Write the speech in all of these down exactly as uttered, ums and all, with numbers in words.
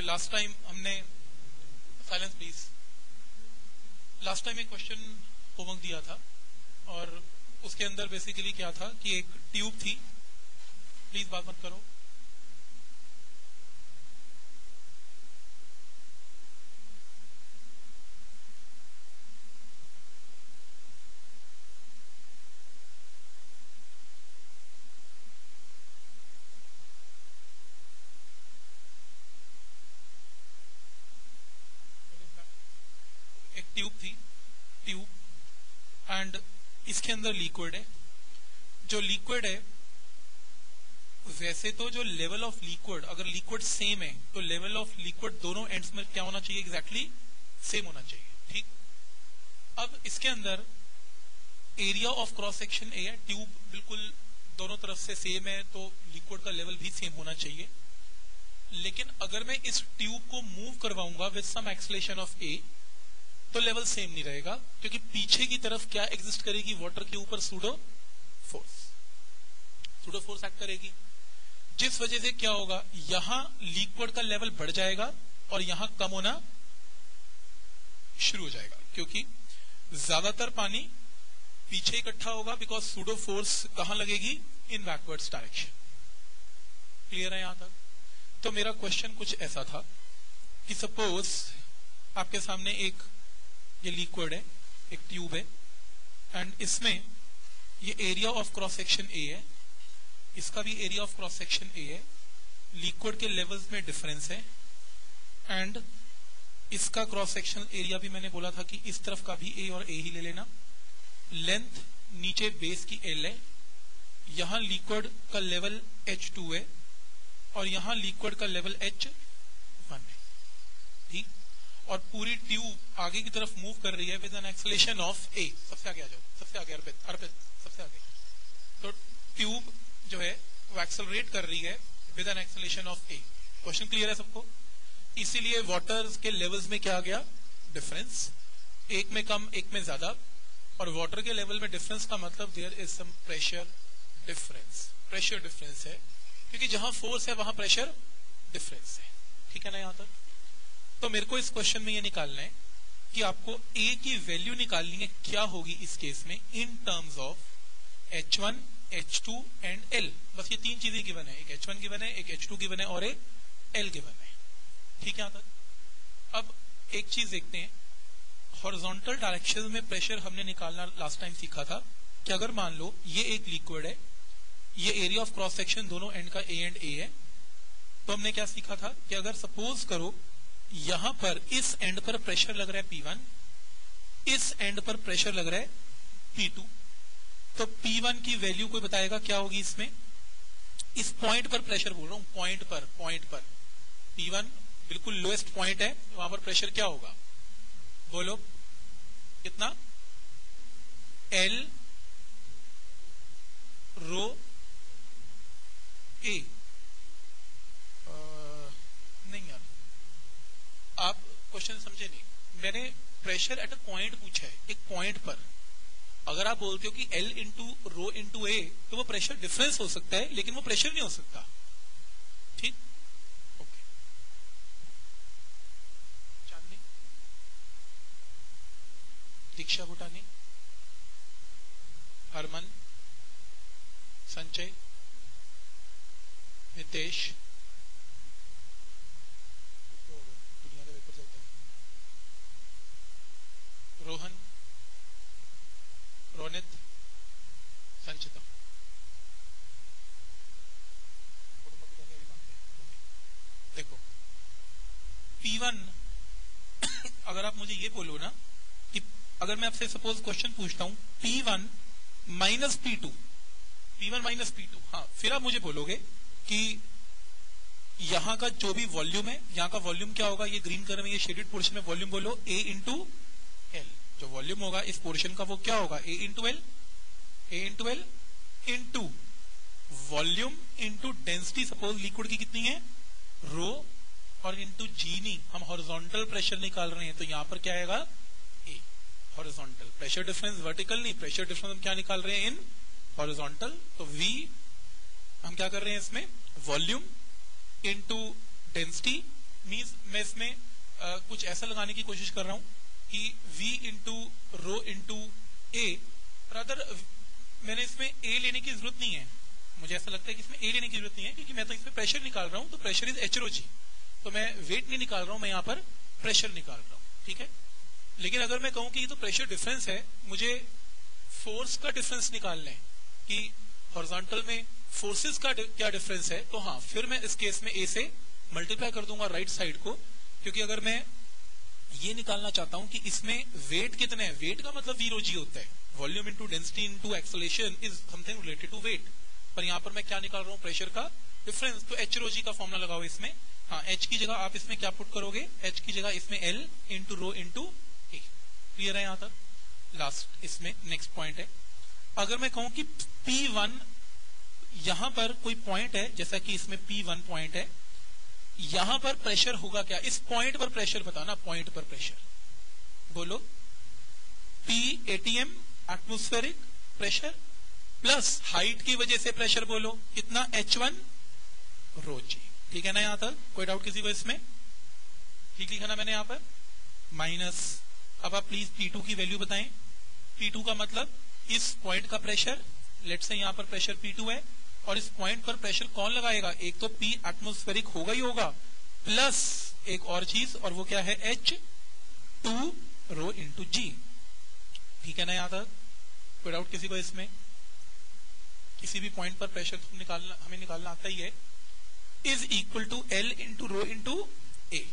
Last time हमने, silence please, last time एक question homework दिया था और उसके अंदर बेसिकली क्या था कि एक ट्यूब थी, प्लीज बात मत करो, ट्यूब थी, ट्यूब एंड इसके अंदर लिक्विड है। जो लिक्विड है, वैसे तो जो लेवल ऑफ लिक्विड, अगर लिक्विड सेम है तो लेवल ऑफ लिक्विड दोनों एंड्स में क्या होना चाहिए, एग्जैक्टली सेम होना चाहिए, ठीक। अब इसके अंदर area of cross section a है, ट्यूब बिल्कुल दोनों तरफ से सेम है तो लिक्विड का लेवल भी सेम होना चाहिए। लेकिन अगर मैं इस ट्यूब को मूव करवाऊंगा with some acceleration of a तो लेवल सेम नहीं रहेगा, क्योंकि पीछे की तरफ क्या एग्जिस्ट करेगी, वाटर के ऊपर pseudo force, pseudo force act करेगी, जिस वजह से क्या होगा, यहां लिक्विड का लेवल बढ़ जाएगा और यहां कम होना शुरू हो जाएगा, क्योंकि ज्यादातर पानी पीछे इकट्ठा होगा, बिकॉज सूडो फोर्स कहां लगेगी, इन बैकवर्ड्स डायरेक्शन। क्लियर है यहां तक? तो मेरा क्वेश्चन कुछ ऐसा था कि सपोज आपके सामने एक ये लिक्विड है, एक ट्यूब है एंड इसमें ये area of cross section a है, इसका भी area of cross section a है, लिक्विड के लेवल्स में डिफरेंस है एंड इसका क्रॉस सेक्शन एरिया भी मैंने बोला था कि इस तरफ का भी ए और ए ही ले लेना। लेंथ नीचे बेस की एल है, यहां लिक्विड का लेवल एच टू है और यहां लिक्विड का लेवल एच वन है, ठीक। और पूरी ट्यूब आगे की तरफ मूव कर रही है with an acceleration of a. सबसे आगे आ जाओ, सबसे आगे अर्पित, अर्पित सबसे आगे। तो ट्यूब जो है वो एक्सेलरेट कर रही है with an acceleration of a. Question clear है सबको? इसीलिए वाटर के लेवल्स में क्या आ गया, डिफरेंस, एक में कम एक में ज्यादा, और वाटर के लेवल में डिफरेंस का मतलब there is some pressure difference, pressure difference है, क्योंकि जहां फोर्स है वहां प्रेशर डिफरेंस है, ठीक है ना यहां तक? तो मेरे को इस क्वेश्चन में ये निकालना है कि आपको ए की वैल्यू निकालनी है, क्या होगी इस केस में in terms of h one, H two and l. बस ये तीन चीजें गिवन है, एक एच वन गिवन है, एक एच टू गिवन है और एक एल गिवन है, ठीक है यहां तक? अब एक चीज देखते हैं, हॉरिजॉन्टल डायरेक्शन में प्रेशर हमने निकालना लास्ट टाइम सीखा था कि अगर मान लो ये एक लिक्विड है, ये एरिया ऑफ क्रॉस सेक्शन दोनों एंड का ए एंड ए है, तो हमने क्या सीखा था कि अगर सपोज करो यहां पर इस एंड पर प्रेशर लग रहा है पी वन, इस एंड पर प्रेशर लग रहा है पी टू, तो पी वन की वैल्यू कोई बताएगा क्या होगी इसमें, इस पॉइंट पर प्रेशर बोल रहा हूं, पॉइंट पर, पॉइंट पर पी वन बिल्कुल लोएस्ट पॉइंट है, वहां पर प्रेशर क्या होगा, बोलो कितना, एल रो ए। नहीं यार, आप क्वेश्चन समझे नहीं, मैंने प्रेशर एट अ पॉइंट पूछा है, एक पॉइंट पर। अगर आप बोलते हो कि L into rho into a, तो वो प्रेशर डिफरेंस हो सकता है, लेकिन वो प्रेशर नहीं हो सकता, ठीक? ओके। चांदनी, दीक्षा भूटानी, हरमन, संजय, नितेश, रोहन, रोनित, संचिता। देखो पी वन अगर आप मुझे ये बोलो ना कि अगर मैं आपसे सपोज क्वेश्चन पूछता हूं p one minus P two, p one minus P two, हाँ, फिर आप मुझे बोलोगे कि यहां का जो भी वॉल्यूम है, यहां का वॉल्यूम क्या होगा, ये ग्रीन कलर में ये शेडेड पोर्शन में वॉल्यूम बोलो ए इंटू एल। जो वॉल्यूम होगा इस पोर्शन का वो क्या होगा, ए into l, a into l into volume into density, suppose liquid की कितनी है, रो, और इंटू जी नहीं, हम हॉरिजॉन्टल प्रेशर निकाल रहे हैं तो यहां पर क्या आएगा, a, horizontal pressure difference, vertical नहीं, प्रेशर डिफरेंस हम क्या निकाल रहे हैं, इन हॉरिजॉन्टल। तो वी हम क्या कर रहे हैं इसमें, वॉल्यूम इंटू डेंसिटी मीन्स मैं इसमें uh, कुछ ऐसा लगाने की कोशिश कर रहा हूं कि v into rho into a, rather मैंने इसमें a लेने की जरूरत नहीं है, मुझे ऐसा लगता है कि इसमें a लेने की जरूरत नहीं है, क्योंकि मैं तो इसमें प्रेशर निकाल रहा हूं, तो प्रेशर इज एच रो जी, तो मैं वेट नहीं निकाल रहा हूं, मैं यहाँ पर प्रेशर निकाल रहा हूं, ठीक है। लेकिन अगर मैं कहूं कि ये तो प्रेशर डिफरेंस है, मुझे फोर्स का डिफरेंस निकालना है कि हॉरिजॉन्टल में फोर्सेस का क्या डिफरेंस है, तो हाँ फिर मैं इस केस में ए से मल्टीप्लाई कर दूंगा राइट साइड को, क्योंकि अगर मैं ये निकालना चाहता हूं कि इसमें वेट कितने है, वेट का मतलब वी रो जी होता है, volume into density into acceleration is something related to weight, पर यहाँ पर मैं क्या निकाल रहा हूँ, प्रेशर का डिफरेंस, तो एच रो जी का फॉर्मूला लगाओ इसमें। हाँ, एच की जगह आप इसमें क्या पुट करोगे, एच की जगह इसमें l into rho into a, clear है यहाँ तक। लास्ट इसमें नेक्स्ट पॉइंट है, अगर मैं कहूं कि पी वन यहां पर कोई पॉइंट है, जैसा कि इसमें पी वन पॉइंट है, यहां पर प्रेशर होगा क्या, इस पॉइंट पर प्रेशर बताना, पॉइंट पर प्रेशर बोलो, p ATM atmospheric pressure plus height की वजह से प्रेशर बोलो कितना, एच वन रो जी, ठीक है ना। यहां तक कोई डाउट किसी को इसमें, ठीक लिखा ना मैंने यहां पर, माइनस, अब आप प्लीज पी टू की वैल्यू बताएं, पी टू का मतलब इस पॉइंट का प्रेशर, लेट से यहां पर प्रेशर पी टू है, और इस पॉइंट पर प्रेशर कौन लगाएगा, एक तो पी एटमॉस्फेरिक होगा ही होगा, प्लस एक और चीज, और वो क्या है, h two rho into g, ठीक है ना। यहां तक कोई डाउट किसी को इसमें, किसी भी पॉइंट पर प्रेशर तो निकालना, हमें निकालना आता ही है, is equal to l into rho into a,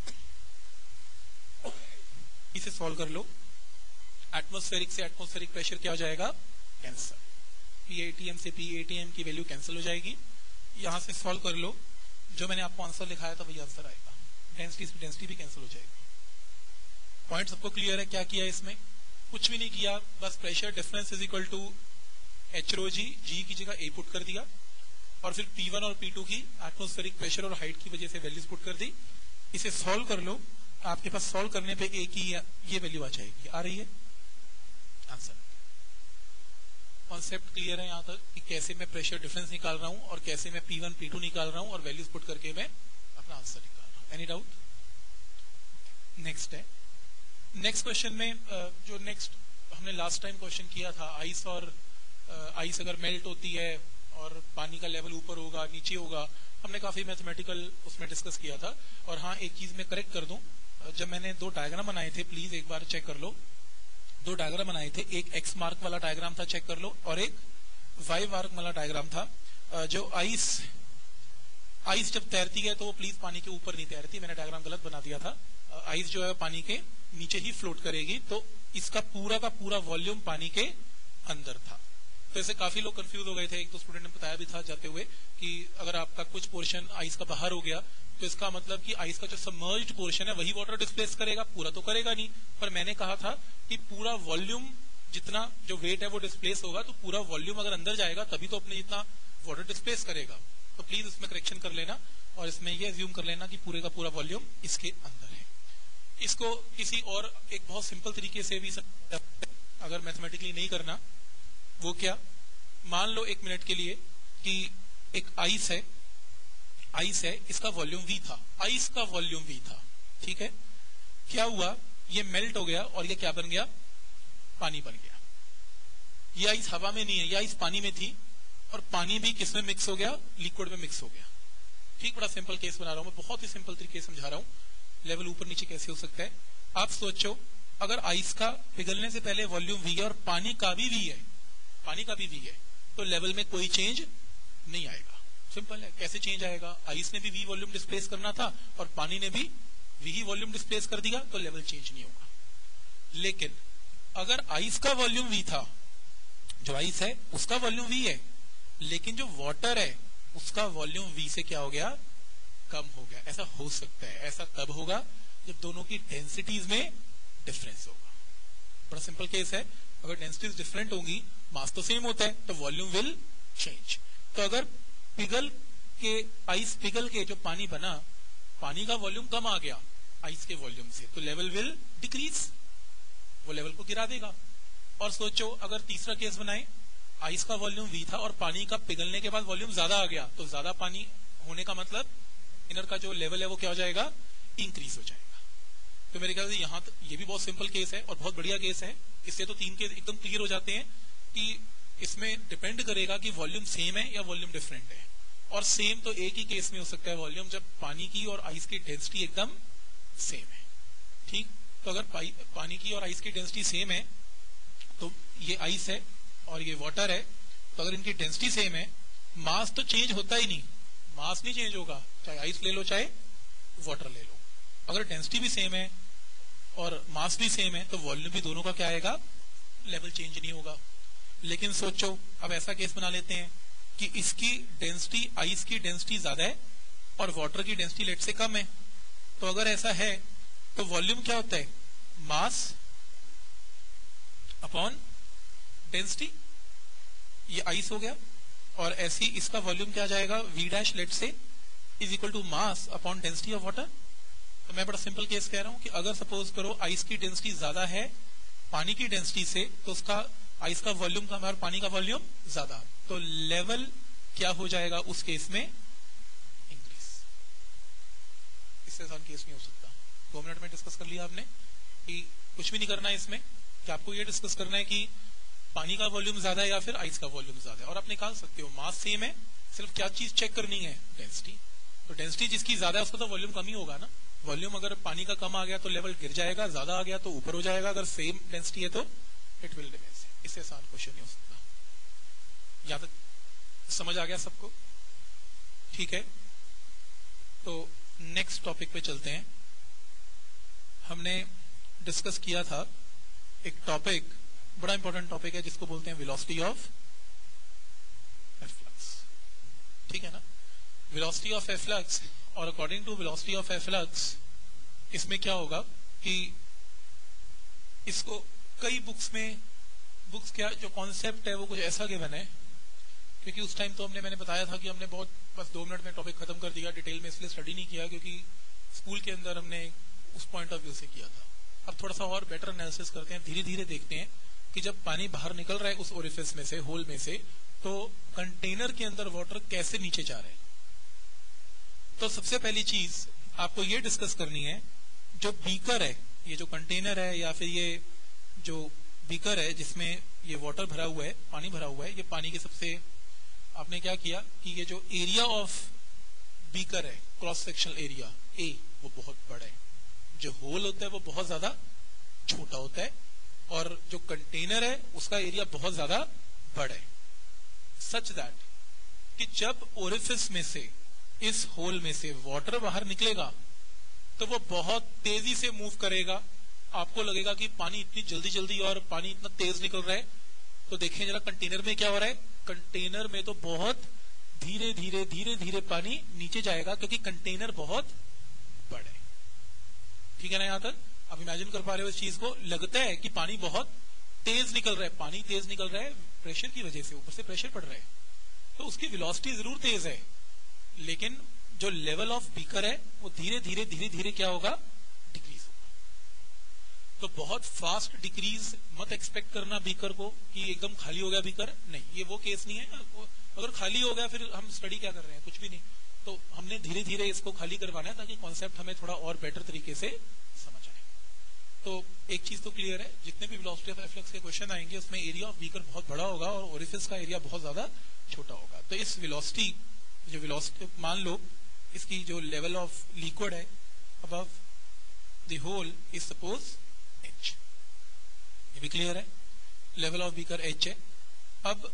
इसे सॉल्व कर लो, एटमॉस्फेरिक से एटमॉस्फेरिक प्रेशर क्या हो जाएगा, कैंसिल, पी एटीएम से पी एटीएम की वैल्यू कैंसिल हो जाएगी, यहां से सॉल्व कर लो, जो मैंने आपको आंसर लिखाया था वही आंसर आएगा, डेंसिटी से डेंसिटी भी कैंसिल हो जाएगी। पॉइंट सबको क्लियर है, क्या किया इसमें, कुछ भी नहीं किया, बस pressure difference is equal to h rho g, g की जगह ए पुट कर दिया, और फिर पी वन और पी टू की एटमॉस्फेरिक प्रेशर और हाइट की वजह से वैल्यूज पुट कर दी, इसे सॉल्व कर लो, आपके पास सॉल्व करने पे ए की ये वैल्यू आ जाएगी, आ रही है आंसर। कॉन्सेप्ट क्लियर है यहाँ तक कि कैसे मैं प्रेशर डिफरेंस निकाल रहा हूं और कैसे मैं पी वन पी टू निकाल रहा हूं और वैल्यूज पुट करके मैं अपना आंसर निकाल रहा हूं। Any doubt? नेक्स्ट है, नेक्स्ट क्वेश्चन में जो नेक्स्ट हमने लास्ट टाइम क्वेश्चन किया था, आइस और आइस अगर मेल्ट होती है और पानी का लेवल ऊपर होगा नीचे होगा, हमने काफी मैथमेटिकल उसमें डिस्कस किया था। और हाँ, एक चीज मैं करेक्ट कर दूं, जब मैंने दो डायग्राम बनाए थे, प्लीज एक बार चेक कर लो, दो डायग्राम बनाए थे, एक एक्स मार्क वाला डायग्राम था, चेक कर लो, और एक वाई मार्क वाला डायग्राम था। जो आइस आइस जब तैरती है तो वो प्लीज पानी के ऊपर नहीं तैरती, मैंने डायग्राम गलत बना दिया था, आइस जो है पानी के नीचे ही फ्लोट करेगी, तो इसका पूरा का पूरा वॉल्यूम पानी के अंदर था। तो ऐसे काफी लोग कंफ्यूज हो गए थे, एक दो स्टूडेंट ने बताया भी था जाते हुए कि अगर आपका कुछ पोर्शन आइस का बाहर हो गया तो इसका मतलब कि आइस का जो सबमर्ज्ड पोर्शन है वही वाटर डिस्प्लेस करेगा, पूरा तो करेगा नहीं। पर मैंने कहा था कि पूरा वॉल्यूम जितना जो वेट है वो डिस्प्लेस होगा, तो पूरा वॉल्यूम अगर अंदर जाएगा तभी तो अपने जितना वाटर डिस्प्लेस करेगा। तो प्लीज इसमें करेक्शन कर लेना और इसमें ये अज्यूम कर लेना कि पूरे का पूरा वॉल्यूम इसके अंदर है। इसको किसी और एक बहुत सिंपल तरीके से भी अगर मैथमेटिकली नहीं करना, वो क्या, मान लो एक मिनट के लिए कि एक आइस है, आइस है, इसका वॉल्यूम वी था, आइस का वॉल्यूम वी था, ठीक है। क्या हुआ, ये मेल्ट हो गया और ये क्या बन गया, पानी बन गया। ये आइस हवा में नहीं है, ये आइस पानी में थी और पानी भी किसमें मिक्स हो गया, लिक्विड में मिक्स हो गया। ठीक, बड़ा सिंपल केस बना रहा हूं मैं, बहुत ही सिंपल तरीके से समझा रहा हूं, लेवल ऊपर नीचे कैसे हो सकता है। आप सोचो, अगर आइस का पिघलने से पहले वॉल्यूम वी है और पानी का भी वी है, पानी का भी वी है, तो लेवल में कोई चेंज नहीं आएगा। सिंपल है, कैसे चेंज आएगा, आइस ने भी वी वॉल्यूम डिस्प्लेस करना था और पानी ने भी वी ही वॉल्यूम डिस्प्लेस कर दिया, तो लेवल चेंज नहीं होगा। लेकिन अगर आइस का वॉल्यूम वी था, जो आइस है उसका वॉल्यूम वी है, लेकिन जो वाटर है उसका वॉल्यूम वी से क्या हो गया, कम हो गया। ऐसा हो सकता है, ऐसा कब होगा, जब दोनों की डेंसिटीज में डिफरेंस होगा। बड़ा सिंपल केस है, अगर डेंसिटीज डिफरेंट होंगी, मास तो सेम होता है, तो वॉल्यूम विल चेंज। तो अगर पिघल के आइस पिघल के जो पानी बना, पानी का वॉल्यूम कम आ गया आइस के वॉल्यूम से, तो लेवल विल डिक्रीज, वो लेवल को गिरा देगा। और सोचो, अगर तीसरा केस बनाए, आइस का वॉल्यूम वी था और पानी का पिघलने के बाद वॉल्यूम ज्यादा आ गया, तो ज्यादा पानी होने का मतलब इनर का जो लेवल है वो क्या हो जाएगा, इंक्रीज हो जाएगा। तो मेरे ख्याल से यहाँ ये भी बहुत सिंपल केस है और बहुत बढ़िया केस है। इससे तो तीन केस एकदम क्लियर हो जाते हैं कि इसमें डिपेंड करेगा कि वॉल्यूम सेम है या वॉल्यूम डिफरेंट है। और सेम तो एक ही केस में हो सकता है वॉल्यूम, जब पानी की और आइस की डेंसिटी एकदम सेम है। ठीक, तो अगर पानी की और आइस की डेंसिटी सेम है तो ये आइस है और ये वाटर है, तो अगर इनकी डेंसिटी सेम है, मास तो चेंज होता ही नहीं, मास नहीं चेंज होगा, चाहे आइस ले लो चाहे वाटर ले लो। अगर डेंसिटी भी सेम है और मास भी सेम है तो वॉल्यूम भी दोनों का क्या आएगा, लेवल चेंज नहीं होगा। लेकिन सोचो, अब ऐसा केस बना लेते हैं कि इसकी डेंसिटी, आइस की डेंसिटी ज्यादा है और वाटर की डेंसिटी लेट से कम है। तो अगर ऐसा है तो वॉल्यूम क्या होता है, मास अपॉन डेंसिटी, ये आइस हो गया। और ऐसी इसका वॉल्यूम क्या जाएगा, v dash let's say is equal to mass upon density of water. तो मैं बड़ा सिंपल केस कह रहा हूं कि अगर सपोज करो आइस की डेंसिटी ज्यादा है पानी की डेंसिटी से, तो उसका आइस का वॉल्यूम कम है और पानी का वॉल्यूम ज्यादा, तो लेवल क्या हो जाएगा उस केस में, इंक्रीज। इससे आसान केस नहीं हो सकता। दो मिनट में डिस्कस कर लिया आपने कि कुछ भी नहीं करना है इसमें, कि आपको ये डिस्कस करना है कि पानी का वॉल्यूम ज्यादा है या फिर आइस का वॉल्यूम ज्यादा है, और आप निकाल सकते हो। मास सेम है, सिर्फ क्या चीज चेक करनी है, डेंसिटी। तो डेंसिटी जिसकी ज्यादा है उसका तो वॉल्यूम कम ही होगा ना। वॉल्यूम अगर पानी का कम आ गया तो लेवल गिर जाएगा, ज्यादा आ गया तो ऊपर हो जाएगा। अगर सेम डेंसिटी है तो इट विल रिमेन। इससे आसान क्वेश्चन नहीं हो सकता। यहां तक समझ आ गया सबको? ठीक है, तो नेक्स्ट टॉपिक पे चलते हैं। हमने डिस्कस किया था एक टॉपिक, बड़ा इंपॉर्टेंट टॉपिक है, जिसको बोलते हैं वेलोसिटी ऑफ एफ्लक्स। ठीक है ना, वेलोसिटी ऑफ एफ्लक्स। और according to velocity of efflux इसमें क्या होगा कि इसको कई बुक्स में, बुक्स क्या जो कॉन्सेप्ट है वो कुछ ऐसा गिवन है, क्योंकि उस टाइम तो हमने, मैंने बताया था कि हमने बहुत बस दो मिनट में टॉपिक खत्म कर दिया, डिटेल में इसलिए स्टडी नहीं किया क्योंकि स्कूल के अंदर हमने उस पॉइंट ऑफ व्यू से किया था। अब थोड़ा सा और बेटर एनालिसिस करते हैं, धीरे धीरे देखते हैं कि जब पानी बाहर निकल रहा है उस ओरिफिस में से, होल में से, तो कंटेनर के अंदर वाटर कैसे नीचे जा रहा है। तो सबसे पहली चीज आपको ये डिस्कस करनी है, जो बीकर है, ये जो कंटेनर है या फिर ये जो बीकर है जिसमें ये वाटर भरा हुआ है, पानी भरा हुआ है, ये पानी के सबसे, आपने क्या किया कि ये जो एरिया ऑफ बीकर है, क्रॉस सेक्शनल एरिया ए, वो बहुत बड़ा है। जो होल होता है वो बहुत ज्यादा छोटा होता है, और जो कंटेनर है उसका एरिया बहुत ज्यादा बड़ा है। सच दैट कि जब ओरिफिस में से, इस होल में से वाटर बाहर निकलेगा तो वो बहुत तेजी से मूव करेगा। आपको लगेगा कि पानी इतनी जल्दी जल्दी और पानी इतना तेज निकल रहा है, तो देखें जरा कंटेनर में क्या हो रहा है। कंटेनर में तो बहुत धीरे धीरे धीरे धीरे पानी नीचे जाएगा, क्योंकि कंटेनर बहुत बड़ा है। ठीक है ना, यहां तक आप इमेजिन कर पा रहे हो इस चीज को। लगता है कि पानी बहुत तेज निकल रहा है, पानी तेज निकल रहा है प्रेशर की वजह से, ऊपर से प्रेशर पड़ रहा है, तो उसकी वेलोसिटी जरूर तेज है, लेकिन जो लेवल ऑफ बीकर है वो धीरे धीरे धीरे धीरे क्या होगा, डिक्रीज होगा। तो बहुत फास्ट डिक्रीज मत एक्सपेक्ट करना बीकर को कि एकदम खाली हो गया बीकर, नहीं, ये वो केस नहीं है। अगर खाली हो गया फिर हम स्टडी क्या कर रहे हैं, कुछ भी नहीं। तो हमने धीरे धीरे इसको खाली करवाना है ताकि कॉन्सेप्ट हमें थोड़ा और बेटर तरीके से समझ आए। तो एक चीज तो क्लियर है, जितने भी वेलोसिटी ऑफ एफ्लक्स के क्वेश्चन आएंगे उसमें एरिया ऑफ बीकर बहुत बड़ा होगा और ओरिफिस का एरिया बहुत ज्यादा छोटा होगा। तो इस वेलोसिटी, जो वेलोसिटी मान लो इसकी जो लेवल ऑफ लिक्विड है above the hole is suppose h, ये भी क्लियर है, लेवल ऑफ बीकर एच है। अब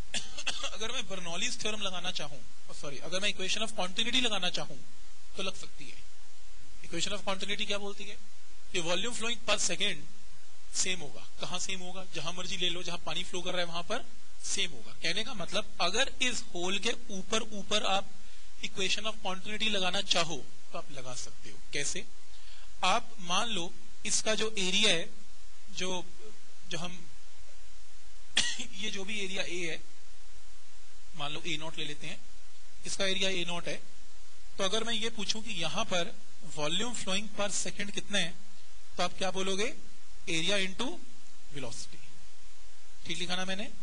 अगर मैं बर्नौलीज थ्योरम लगाना चाहूं, सॉरी अगर मैं इक्वेशन ऑफ कॉन्टिन्यूटी लगाना चाहूं तो लग सकती है। इक्वेशन ऑफ कॉन्टिन्यूटी क्या बोलती है कि volume flowing per second same होगा। कहां सेम होगा, जहां मर्जी ले लो, जहां पानी फ्लो कर रहा है वहां पर सेम होगा। कहने का मतलब अगर इस होल के ऊपर ऊपर आप इक्वेशन ऑफ कॉन्टिन्यूटी लगाना चाहो तो आप लगा सकते हो। कैसे, आप मान लो इसका जो एरिया है, जो जो हम ये जो भी एरिया ए है, मान लो ए नॉट ले लेते हैं, इसका एरिया ए नॉट है। तो अगर मैं ये पूछूं कि यहां पर वॉल्यूम फ्लोइंग पर सेकंड कितना है, तो आप क्या बोलोगे, एरिया इंटू वेलोसिटी। ठीक लिखा ना मैंने,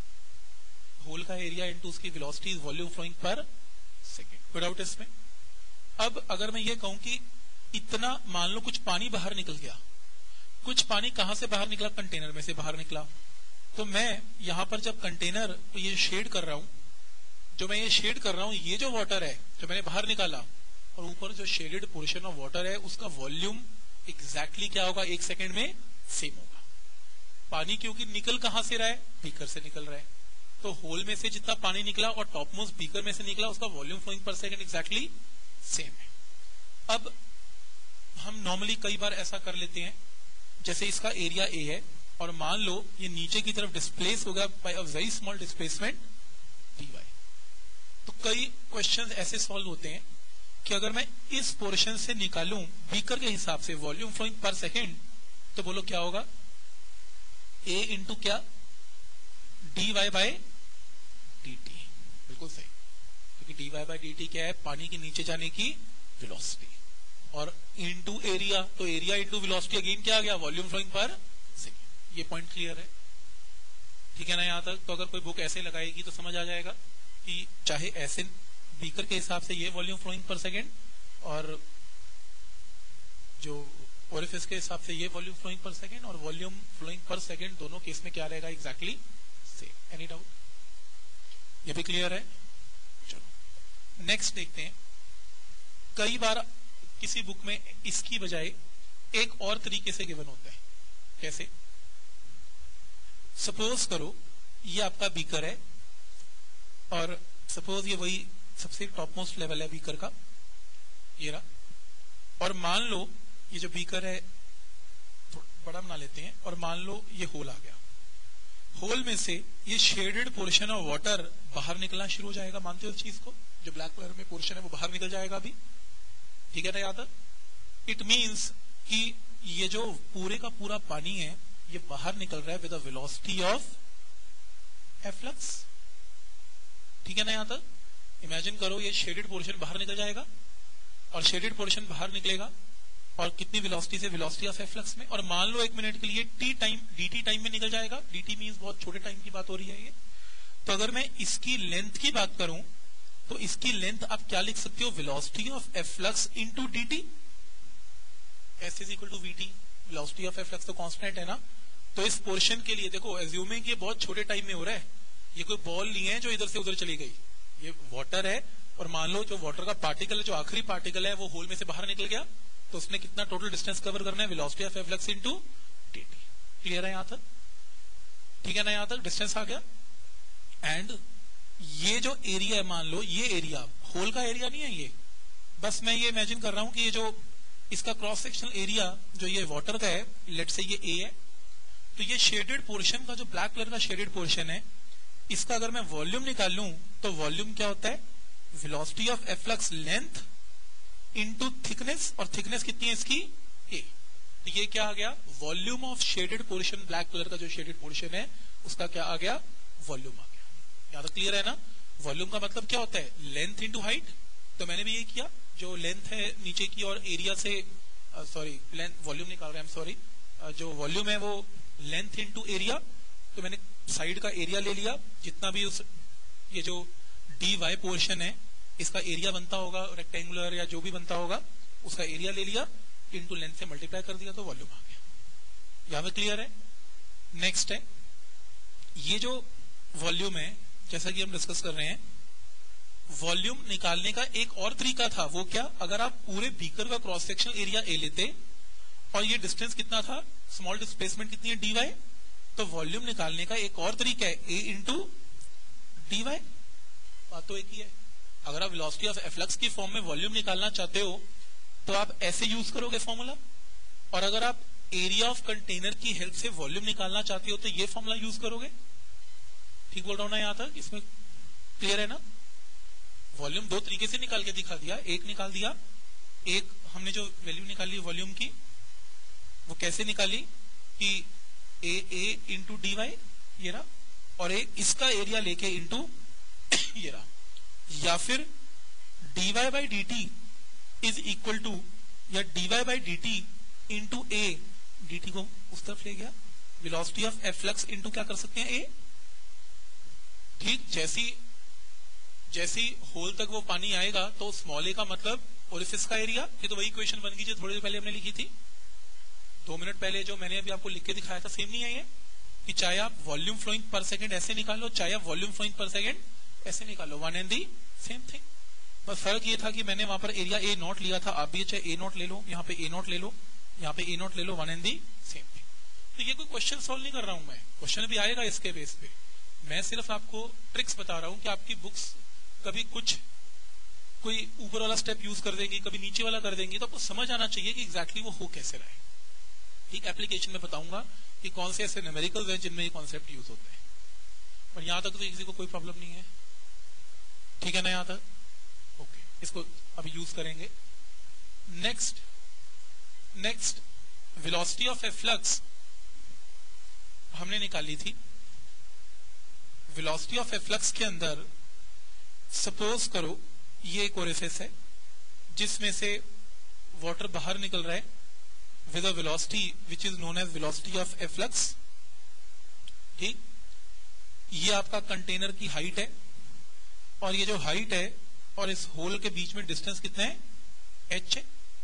होल का एरिया इंटू उसकी velocity, volume flowing per second. कोई डाउट इसमें? अब अगर मैं ये कहूं कि इतना, मान लो कुछ पानी बाहर निकल गया, कुछ पानी कहां से बाहर निकला, कंटेनर में से बाहर निकला, तो मैं यहां पर जब कंटेनर तो ये शेड कर रहा हूं, जो मैं ये शेड कर रहा हूं, ये जो वाटर है जो मैंने बाहर निकाला, और ऊपर जो शेडेड पोर्शन ऑफ वाटर है उसका वॉल्यूम एग्जैक्टली क्या होगा, एक सेकेंड में सेम होगा। पानी क्योंकि निकल कहां से रहा है, बीकर से निकल रहा है, तो होल में से जितना पानी निकला और टॉप मोस्ट बीकर में से निकला, उसका volume flowing per second exactly same है। अब हम नॉर्मली कई बार ऐसा कर लेते हैं, जैसे इसका एरिया ए है और मान लो ये नीचे की तरफ डिस्प्लेस हो गया by a very small displacement D Y, तो कई क्वेश्चंस ऐसे सॉल्व होते हैं कि अगर मैं इस पोर्शन से निकालूं बीकर के हिसाब से वॉल्यूम फ्लोइंग पर सेकेंड, तो बोलो क्या होगा, ए इंटू क्या, D Y by D T. बिल्कुल सही, क्योंकि D Y by D T क्या है, पानी के नीचे जाने की वेलोसिटी, और इनटू एरिया, तो एरिया इनटू वेलोसिटी अगेन क्या आ गया, वॉल्यूम फ्लोइंग पर सेकेंड। ये पॉइंट क्लियर है, ठीक है ना यहां तक। तो अगर कोई बुक ऐसे लगाएगी तो समझ आ जाएगा कि चाहे ऐसे बीकर के हिसाब से ये वॉल्यूम फ्लोइंग पर सेकेंड, और जो ओरिफिस के हिसाब से ये वॉल्यूम फ्लोइंग पर सेकेंड, और वॉल्यूम फ्लोइंग पर सेकेंड दोनों केस में क्या रहेगा, एग्जैक्टली सेम। एनी डाउट, ये भी क्लियर है। चलो नेक्स्ट देखते हैं। कई बार किसी बुक में इसकी बजाय एक और तरीके से गिवन होता है। कैसे, सपोज करो ये आपका बीकर है, और सपोज ये वही सबसे टॉप मोस्ट लेवल है बीकर का, ये रहा, और मान लो ये जो बीकर है बड़ा बना लेते हैं, और मान लो ये होल आ गया, होल में से ये शेडेड पोर्शन ऑफ वाटर बाहर निकलना शुरू हो जाएगा। मानते हो इस चीज को, जो ब्लैक कलर में पोर्शन है वो बाहर निकल जाएगा अभी, ठीक है ना याद है। इट मींस कि ये जो पूरे का पूरा पानी है ये बाहर निकल रहा है with a velocity of efflux, ठीक है ना यहां तक। इमेजिन करो ये शेडेड पोर्शन बाहर निकल जाएगा, और शेडेड पोर्शन बाहर निकलेगा और कितनी वेलोसिटी से, वेलोसिटी ऑफ एफ्लक्स में, और मान लो एक मिनट के लिए टी टाइम, डीटी टाइम में निकल जाएगा। डीटी मींस बहुत छोटे टाइम की बात हो रही है ये। तो अगर मैं इसकी लेंथ की बात करूं तो इसकी लेंथ आप क्या लिख सकते हो, velocity of efflux into DT, S is equal to VT. Velocity of efflux तो कांस्टेंट है ना, तो इस पोर्शन के लिए देखो, एज्यूमिंग कि ये बहुत छोटे टाइम में हो रहा है, ये कोई बॉल नहीं है जो इधर से उधर चली गई, ये वाटर है, और मान लो जो वाटर का पार्टिकल है, जो आखिरी पार्टिकल है वो होल में से बाहर निकल गया, तो उसने कितना टोटल डिस्टेंस कवर करना है, velocity of efflux into DT. Clear है यहां तक, ठीक है ना यहां तक, डिस्टेंस आ गया। एंड ये जो एरिया है, मान लो ये एरिया होल का एरिया नहीं है ये, बस मैं ये इमेजिन कर रहा हूं कि ये जो इसका क्रॉस सेक्शनल एरिया जो ये वाटर का है, लेट से ये ए है, तो ये शेडेड पोर्शन का जो ब्लैक कलर का शेडेड पोर्शन है, इसका अगर मैं वॉल्यूम निकाल लूं तो वॉल्यूम क्या होता है, velocity of efflux length into thickness, और थिकनेस कितनी है इसकी, ए। तो ये क्या आ गया, volume of shaded portion, black colour का जो शेडेड पोर्शन है उसका क्या आ गया, वॉल्यूम आ गया। यहां तक क्लियर है ना। वॉल्यूम का मतलब क्या होता है, लेंथ इनटू हाइट। तो मैंने भी ये किया, जो लेंथ है नीचे की और एरिया से, सॉरी लेंथ, वॉल्यूम निकाल रहे हैं, सॉरी, जो वॉल्यूम है वो लेंथ इनटू एरिया, तो मैंने साइड का एरिया ले लिया, जितना भी उस ये जो डी वाई पोर्शन है इसका एरिया बनता होगा, रेक्टेंगुलर या जो भी बनता होगा, उसका एरिया ले लिया, इनटू लेंथ से मल्टीप्लाई कर दिया, तो वॉल्यूम आ गया। यहां पे क्लियर है। नेक्स्ट है, ये जो वॉल्यूम है, जैसा कि हम डिस्कस कर रहे हैं, वॉल्यूम निकालने का एक और तरीका था, वो क्या, अगर आप पूरे बीकर का क्रॉस सेक्शनल एरिया ए लेते और ये डिस्टेंस कितना था, स्मॉल डिस्प्लेसमेंट कितनी है, डी वाई, तो वॉल्यूम निकालने का एक और तरीका है, ए इंटू डी वाई। बात तो एक ही है। अगर आप वेलोसिटी ऑफ एफ्लक्स की फॉर्म में वॉल्यूम निकालना चाहते हो तो आप ऐसे यूज करोगे फॉर्मूला, और अगर आप एरिया ऑफ कंटेनर की हेल्प से वॉल्यूम निकालना चाहते हो तो ये फॉर्मूला यूज करोगे। ठीक बोल रहा हूं ना यहां तक, इसमें क्लियर है ना। वॉल्यूम दो तरीके से निकाल के दिखा दिया, एक निकाल दिया, एक हमने जो वैल्यू निकाली वॉल्यूम की वो कैसे निकाली कि A A into D Y ये रहा, और एक इसका एरिया लेके इंटू ये रहा, या फिर D Y by D T is equal to, या D Y by D T into A, D T को उस तरफ ले गया, वेलोसिटी ऑफ एफ्लक्स इंटू क्या कर सकते हैं, ए। ठीक, जैसी जैसे ही होल तक वो पानी आएगा तो स्मॉल ए का मतलब ओरिफिस का एरिया। ये तो वही क्वेश्चन बन गई जो थोड़ी देर पहले हमने लिखी थी, दो मिनट पहले जो मैंने अभी आपको लिख के दिखाया था। सेम नहीं है ये कि चाहे आप वॉल्यूम फ्लोइंग पर सेकंड ऐसे निकालो, चाहे आप वॉल्यूम फ्लोइंग पर सेकंड ऐसे निकालो, one and the same thing. बस फर्क ये था कि मैंने वहां पर एरिया ए नॉट लिया था, आप भी चाहे ए नॉट ले लो, यहाँ पे ए नॉट ले लो, यहाँ पे ए नॉट ले लो, one and the same thing. तो ये कोई क्वेश्चन सॉल्व नहीं कर रहा हूं मैं, क्वेश्चन भी आएगा इसके बेस पे। मैं सिर्फ आपको ट्रिक्स बता रहा हूं कि आपकी बुक्स कभी कुछ कोई ऊपर वाला स्टेप यूज कर देंगी, कभी नीचे वाला कर देंगी, तो आपको समझ आना चाहिए कि एग्जैक्टली वो हो कैसे रहा है। ठीक, एप्लीकेशन में बताऊंगा कि कौन से ऐसे न्यूमेरिकल्स हैं जिनमें ये कॉन्सेप्ट यूज होते हैं। और यहां तक तो किसी को कोई प्रॉब्लम नहीं है, ठीक है ना यहां तक? ओके, इसको अभी यूज करेंगे। Next next velocity of efflux हमने निकाली थी। वेलोसिटी ऑफ ए फ्लक्स के अंदर सपोज करो ये एक ओरिफिस है जिसमें से वाटर बाहर निकल रहा है with a velocity which is known as velocity of efflux. ठीक, ये आपका कंटेनर की हाइट है, और ये जो हाइट है और इस होल के बीच में डिस्टेंस कितना है, एच है।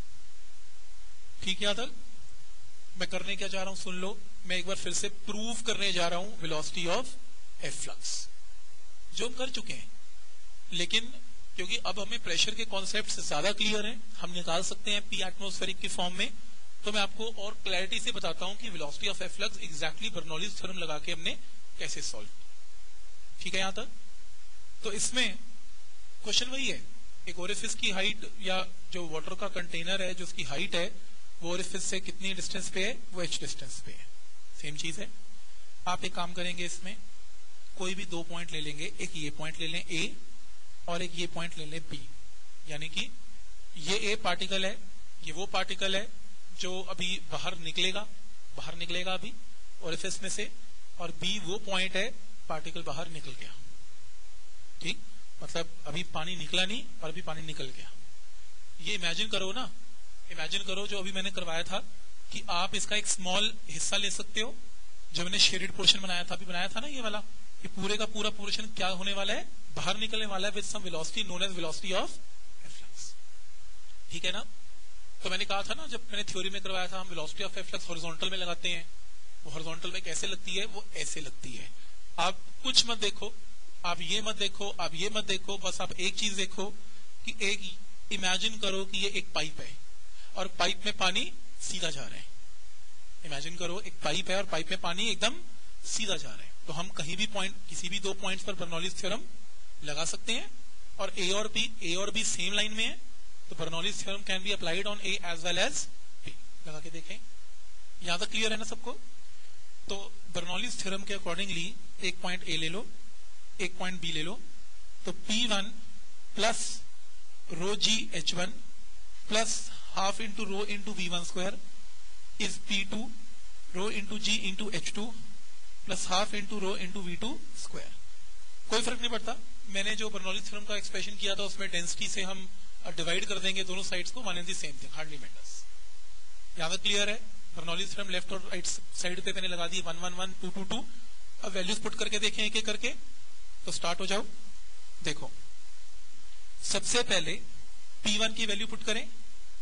ठीक है, यहां तक मैं करने क्या जा रहा हूं सुन लो। मैं एक बार फिर से प्रूव करने जा रहा हूं वेलोसिटी ऑफ ए फ्लक्स, जो हम कर चुके हैं, लेकिन क्योंकि अब हमें प्रेशर के कॉन्सेप्ट से ज्यादा क्लियर है, हम निकाल सकते हैं पी एटमॉस्फेरिक की फॉर्म में, तो मैं आपको और क्लैरिटी से बताता हूं कि velocity of efflux exactly Bernoulli's theorem लगा के हमने कैसे सॉल्व। ठीक है यहां तक? तो इसमें क्वेश्चन वही है, एक ओरिफिस की हाइट या जो वाटर का कंटेनर है जो उसकी हाइट है वो ओरिफिस से कितनी डिस्टेंस पे है, वो एच डिस्टेंस पे है, सेम चीज है। आप एक काम करेंगे, इसमें कोई भी दो पॉइंट ले लेंगे, एक ये पॉइंट ले लें ए और एक ये पॉइंट ले लें बी, यानी कि ये ए पार्टिकल है, ये वो पार्टिकल है जो अभी बाहर निकलेगा, बाहर निकलेगा अभी ओरिफिस में से, और बी वो पॉइंट है पार्टिकल बाहर निकल गया। ठीक, मतलब अभी पानी निकला नहीं और अभी पानी निकल गया। ये इमेजिन करो ना, इमेजिन करो जो अभी मैंने करवाया था कि आप इसका एक स्मॉल हिस्सा ले सकते हो, जो मैंने शेडेड पोर्शन बनाया था, अभी बनाया था ना ये वाला, कि पूरे का पूरा पोर्शन क्या होने वाला है, बाहर निकलने वाला है with some velocity known as velocity of efflux. ठीक है ना? तो मैंने कहा था ना, जब मैंने थ्योरी में करवाया था, हम velocity of efflux horizontal में लगाते हैं, वो हॉरिजॉन्टल में कैसे लगती है, वो ऐसे लगती है। आप कुछ मत देखो, आप ये मत देखो, आप ये मत देखो, बस आप एक चीज देखो कि एक इमेजिन करो कि ये एक पाइप है और पाइप में पानी सीधा जा रहा है। इमेजिन करो एक पाइप है और पाइप में पानी एकदम सीधा जा रहा है। तो हम कहीं भी पॉइंट, किसी भी दो पॉइंट्स पर बर्नौलीज थ्योरम लगा सकते हैं, और ए और बी, ए और बी सेम लाइन में है, तो Bernoulli's theorem can be applied on A as well as B. लगा के देखें, यहां तक क्लियर है ना सबको? तो बर्नौलीज थ्योरम के अकॉर्डिंगली एक पॉइंट ए ले लो, एक पॉइंट बी ले लो, तो P one plus rho G H one plus half into rho into V one square is P two rho into G into H two plus half into rho into V two square. कोई फर्क नहीं पड़ता, मैंने जो Bernoulli's theorem का expression किया था उसमें डेंसिटी से हम डिवाइड कर देंगे दोनों साइड्स को, one and the same thing, hardly matters. यहां तक क्लियर है? बर्नौलीज थ्योरम लेफ्ट और राइट साइड पे मैंने लगा दी, one one one two two two. अब वैल्यूज पुट करके देखें एक एक करके, तो स्टार्ट हो जाओ। देखो, सबसे पहले पी वन की वैल्यू पुट करें,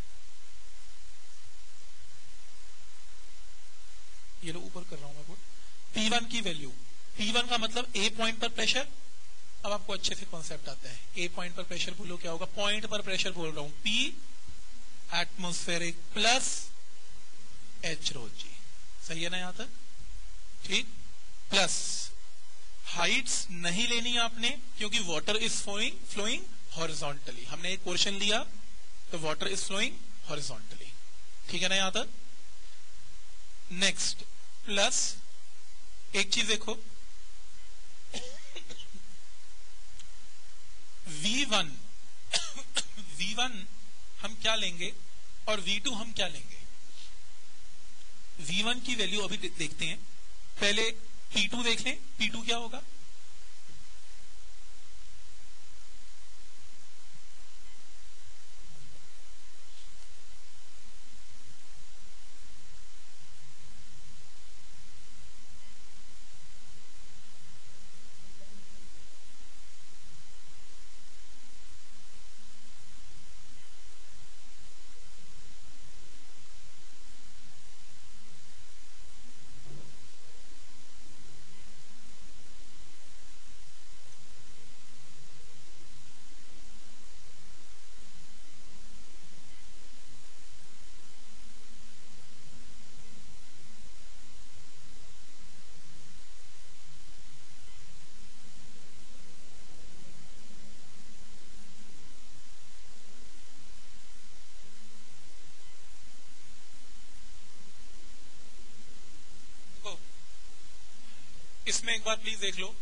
ये लो ऊपर कर रहा हूं मैं पुट, पी वन की वैल्यू, पी वन का मतलब ए पॉइंट पर प्रेशर। अब आपको अच्छे से कॉन्सेप्ट आता है, ए पॉइंट पर प्रेशर बोलो क्या होगा, पॉइंट पर प्रेशर बोल रहा हूं, P atmospheric plus H rho G. सही है ना यहां तक? ठीक, प्लस हाइट्स नहीं लेनी आपने, क्योंकि water is flowing flowing horizontally. हमने एक पोर्शन लिया तो वाटर इज फ्लोइंग हॉरिजॉन्टली। ठीक है ना यहां तक? नेक्स्ट प्लस एक चीज देखो, वी वन वी वन हम क्या लेंगे और वी टू हम क्या लेंगे। वी वन की वैल्यू अभी देखते हैं, पहले पी टू देख लें, पी टू क्या होगा। इसमें एक बार प्लीज देख लो।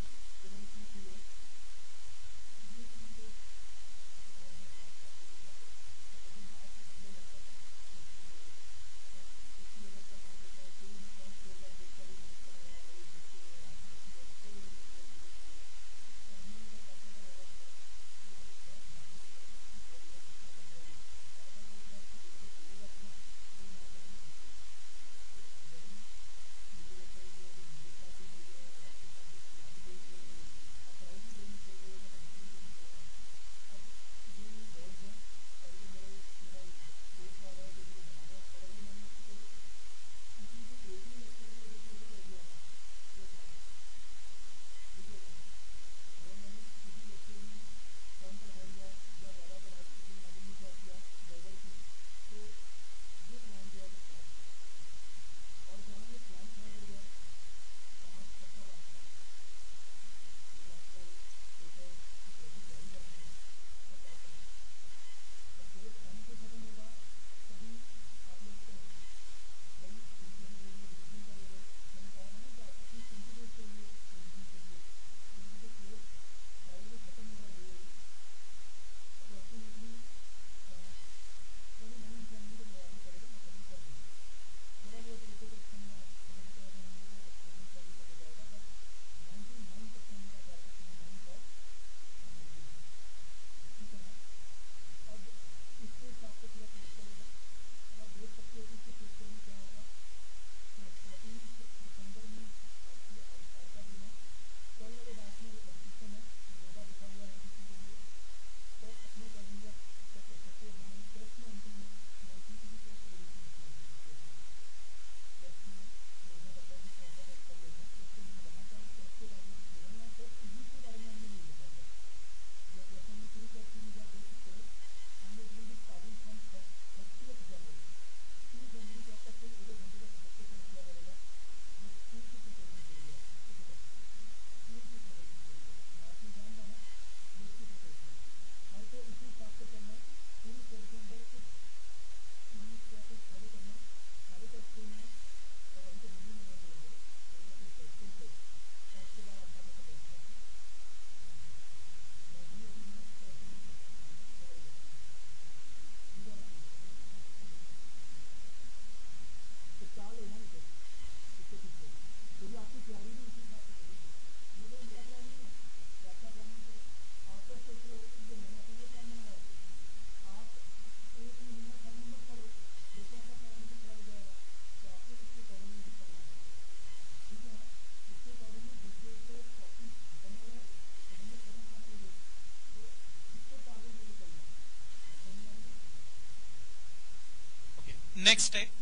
नेक्स्ट है,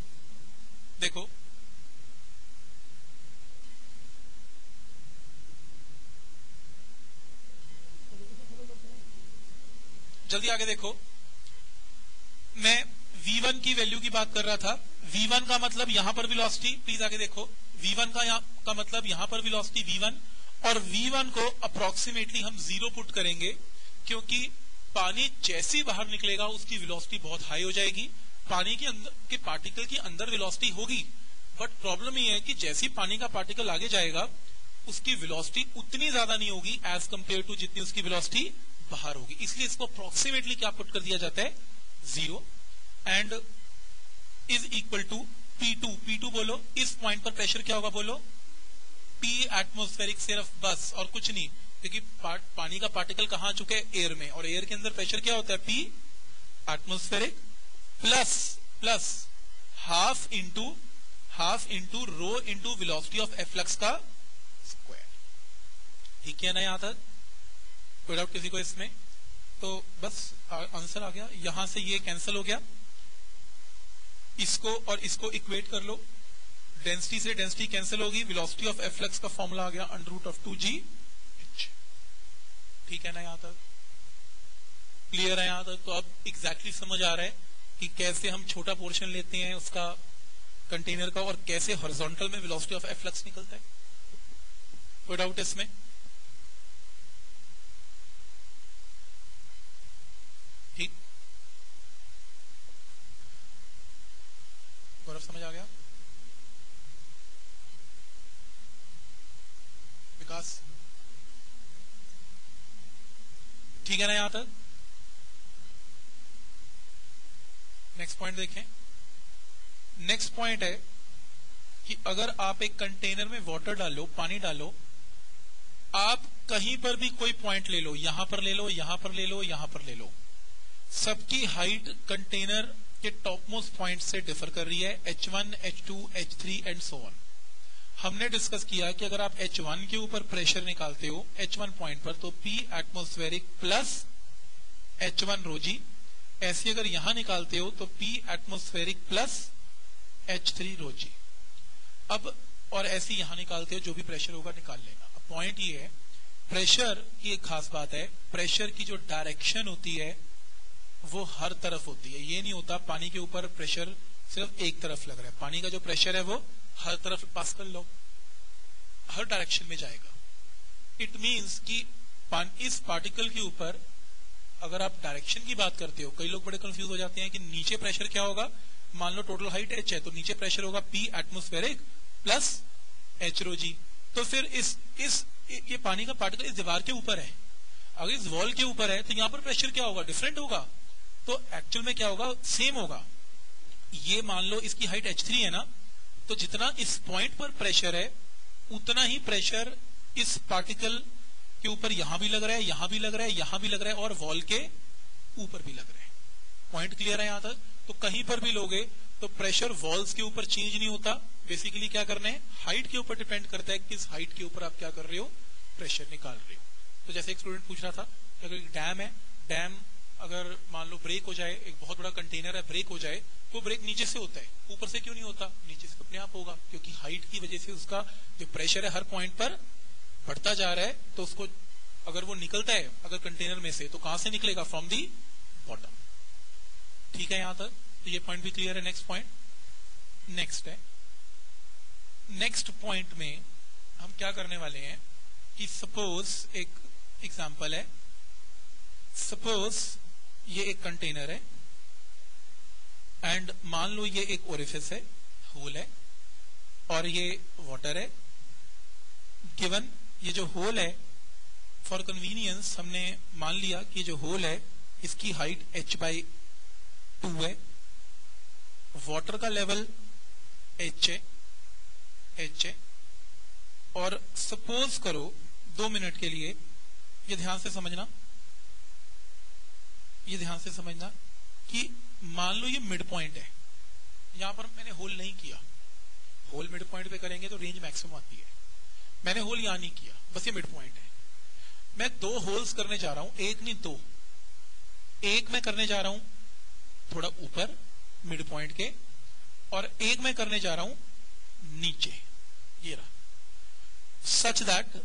देखो जल्दी आगे देखो, मैं V वन की वैल्यू की बात कर रहा था। V वन का मतलब यहां पर वेलोसिटी, प्लीज आगे देखो, V वन का यहाँ का मतलब यहां पर वेलोसिटी V वन, और V वन को अप्रोक्सीमेटली हम जीरो पुट करेंगे, क्योंकि पानी जैसे बाहर निकलेगा उसकी वेलोसिटी बहुत हाई हो जाएगी। पानी के अंदर के पार्टिकल की अंदर वेलोसिटी होगी, बट प्रॉब्लम ये है कि जैसे ही पानी का पार्टिकल आगे जाएगा उसकी वेलोसिटी उतनी ज्यादा नहीं होगी एज कंपेयर टू जितनी उसकी वेलोसिटी बाहर होगी। इसलिए इसको अप्रोक्सीमेटली क्या पुट कर दिया जाता है, zero, and is equal to P two. P two बोलो, इस पॉइंट पर प्रेशर क्या होगा बोलो, P एटमोस्फेरिक, सिर्फ बस और कुछ नहीं, क्योंकि पानी का पार्टिकल कहां आ चुके हैं, एयर में, और एयर के अंदर प्रेशर क्या होता है, P atmospheric plus plus half into half into rho into velocity of efflux का स्क्वायर। ठीक है ना यहां तक? कोई डाउट किसी को इसमें? तो बस आंसर आ गया, यहां से ये कैंसिल हो गया, इसको और इसको इक्वेट कर लो, डेंसिटी से डेंसिटी कैंसिल होगी, वेलोसिटी ऑफ एफ्लक्स का फॉर्मूला आ गया under root of two ji H. ठीक है ना यहां तक? क्लियर है यहां तक? तो अब एग्जैक्टली समझ आ रहा है कि कैसे हम छोटा पोर्शन लेते हैं उसका कंटेनर का और कैसे हॉरिजॉन्टल में वेलोसिटी ऑफ एफ्लक्स निकलता है। कोई डाउट इसमें? ठीक, गौरव समझ आ गया? ठीक है ना यहां तक? नेक्स्ट पॉइंट देखें। नेक्स्ट पॉइंट है कि अगर आप एक कंटेनर में वाटर डालो, पानी डालो, आप कहीं पर भी कोई पॉइंट ले लो, यहां पर ले लो, यहां पर ले लो, यहां पर ले लो, सबकी हाइट कंटेनर के टॉप मोस्ट पॉइंट से डिफर कर रही है, H one, H two, H three and so on. हमने डिस्कस किया कि अगर आप एच वन के ऊपर प्रेशर निकालते हो एच वन पॉइंट पर, तो P atmospheric plus H one rho G, ऐसे अगर यहां निकालते हो तो P atmospheric plus H three rho G. अब और ऐसे यहां निकालते हो, जो भी प्रेशर होगा निकाल लेना। अब पॉइंट ये है, प्रेशर की एक खास बात है, प्रेशर की जो डायरेक्शन होती है वो हर तरफ होती है। ये नहीं होता पानी के ऊपर प्रेशर सिर्फ एक तरफ लग रहा है, पानी का जो प्रेशर है वो हर तरफ पास कर लो, हर डायरेक्शन में जाएगा। इट मींस कि इस पार्टिकल के ऊपर अगर आप डायरेक्शन की बात करते हो, कई लोग बड़े कंफ्यूज हो जाते हैं कि नीचे प्रेशर क्या होगा। मान लो टोटल हाइट एच है, तो नीचे प्रेशर होगा P atmospheric plus H rho जी। तो फिर इस इस ये पानी का पार्टिकल इस दीवार के ऊपर है, अगर इस वॉल के ऊपर है तो यहां पर प्रेशर क्या होगा, डिफरेंट होगा। तो एक्चुअल में क्या होगा, सेम होगा। ये मान लो इसकी हाइट एच थ्री है ना, तो जितना इस पॉइंट पर प्रेशर है उतना ही प्रेशर इस पार्टिकल के ऊपर यहां भी लग रहा है, यहां भी लग रहा है, यहां भी लग रहा है और वॉल के ऊपर भी लग रहा है। पॉइंट क्लियर है यहां तक? तो कहीं पर भी लोगे तो प्रेशर वॉल्स के ऊपर चेंज नहीं होता। बेसिकली क्या करना है, हाइट के ऊपर डिपेंड करता है कि किस हाइट के ऊपर आप क्या कर रहे हो, प्रेशर निकाल रहे हो। तो जैसे एक स्टूडेंट पूछ रहा था, अगर एक डैम है, डैम अगर मान लो ब्रेक हो जाए, एक बहुत बड़ा कंटेनर है, ब्रेक हो जाए, तो ब्रेक नीचे से होता है, ऊपर से क्यों नहीं होता? नीचे से तो अपने आप होगा, क्योंकि हाइट की वजह से उसका जो प्रेशर है हर पॉइंट पर बढ़ता जा रहा है। तो उसको अगर वो निकलता है अगर कंटेनर में से, तो कहां से निकलेगा, फ्रॉम दी बॉटम। ठीक है यहां तक? तो ये पॉइंट भी क्लियर है। नेक्स्ट पॉइंट, नेक्स्ट है, नेक्स्ट पॉइंट में हम क्या करने वाले हैं कि सपोज एक एग्जांपल है, सपोज ये एक कंटेनर है एंड मान लो ये एक ओरिफिस है, होल है, और ये वाटर है। गिवन ये जो होल है, फॉर कन्वीनियंस हमने मान लिया कि जो होल है इसकी हाइट h बाई टू है, वाटर का लेवल h है, h है, और सपोज करो दो मिनट के लिए, ये ध्यान से समझना, ये ध्यान से समझना कि मान लो ये मिड पॉइंट है, यहां पर मैंने होल नहीं किया, होल मिड पॉइंट पे करेंगे तो रेंज मैक्सिमम आती है, मैंने होल यहां नहीं किया, बस ये मिड पॉइंट है। मैं दो होल्स करने जा रहा हूं, एक नहीं दो, एक मैं करने जा रहा हूं थोड़ा ऊपर मिड पॉइंट के, और एक मैं करने जा रहा हूं नीचे, ये रहा, सच दैट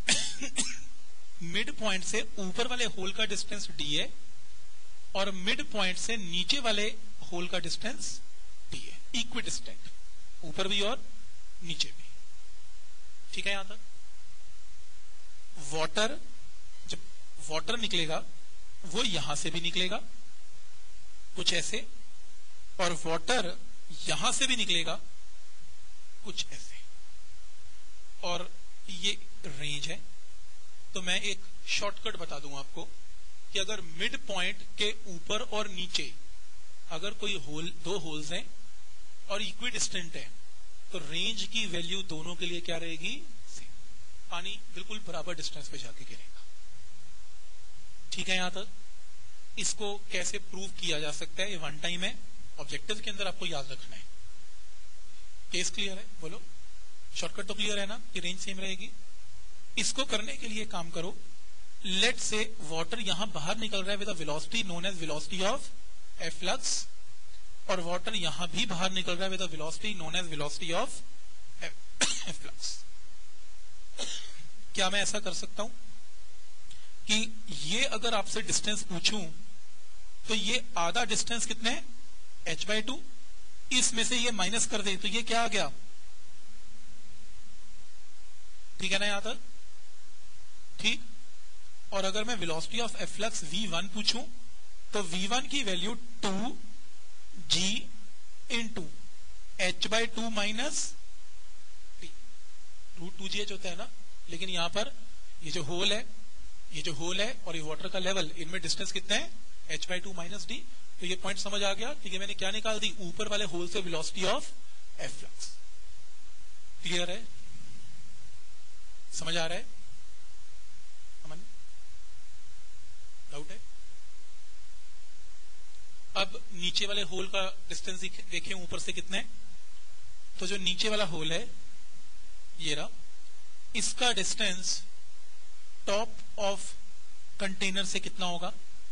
मिड पॉइंट से ऊपर वाले होल का डिस्टेंस d है और मिड पॉइंट से नीचे वाले होल का डिस्टेंस d है, इक्वी डिस्टेंट, ऊपर भी और नीचे भी। ठीक है यहां तक? वाटर, जब वाटर निकलेगा वो यहां से भी निकलेगा कुछ ऐसे, और वाटर यहां से भी निकलेगा कुछ ऐसे, और ये रेंज है। तो मैं एक शॉर्टकट बता दूं आपको कि अगर मिड पॉइंट के ऊपर और नीचे अगर कोई होल, दो होल्स हैं और इक्वी डिस्टेंट है, तो रेंज की वैल्यू दोनों के लिए क्या रहेगी, सेम, पानी बिल्कुल बराबर डिस्टेंस पे जाके गिरेगा। ठीक है यहां तक? इसको कैसे प्रूव किया जा सकता है, ये वन टाइम है, ऑब्जेक्टिव के अंदर आपको याद रखना है। केस क्लियर है? बोलो, शॉर्टकट तो क्लियर है ना कि रेंज सेम रहेगी। इसको करने के लिए काम करो, लेट से वाटर यहां बाहर निकल रहा है with a velocity known as velocity of efflux, और वाटर यहां भी बाहर निकल रहा है with a velocity known as velocity of efflux. क्या मैं ऐसा कर सकता हूं कि ये अगर आपसे डिस्टेंस पूछूं तो ये आधा डिस्टेंस कितने है, h बाई टू, इसमें से ये माइनस कर दे तो ये क्या आ गया? ठीक है ना यहां तक? ठीक। और अगर मैं velocity of efflux V one पूछूं तो वी वन की value two G into H by two minus T, root two ji H होता है ना, लेकिन यहां पर ये जो होल है ये जो होल है और ये वाटर का लेवल, इनमें डिस्टेंस कितना है, h by two minus D. तो ये पॉइंट समझ आ गया। ठीक है, मैंने क्या निकाल दी, ऊपर वाले होल से velocity of efflux. Clear है, समझ आ रहा है, अमन, डाउट है? अब नीचे वाले होल का डिस्टेंस देखें ऊपर से कितना है। तो जो नीचे वाला होल है ये रहा, इसका डिस्टेंस टॉप ऑफ कंटेनर से कितना होगा,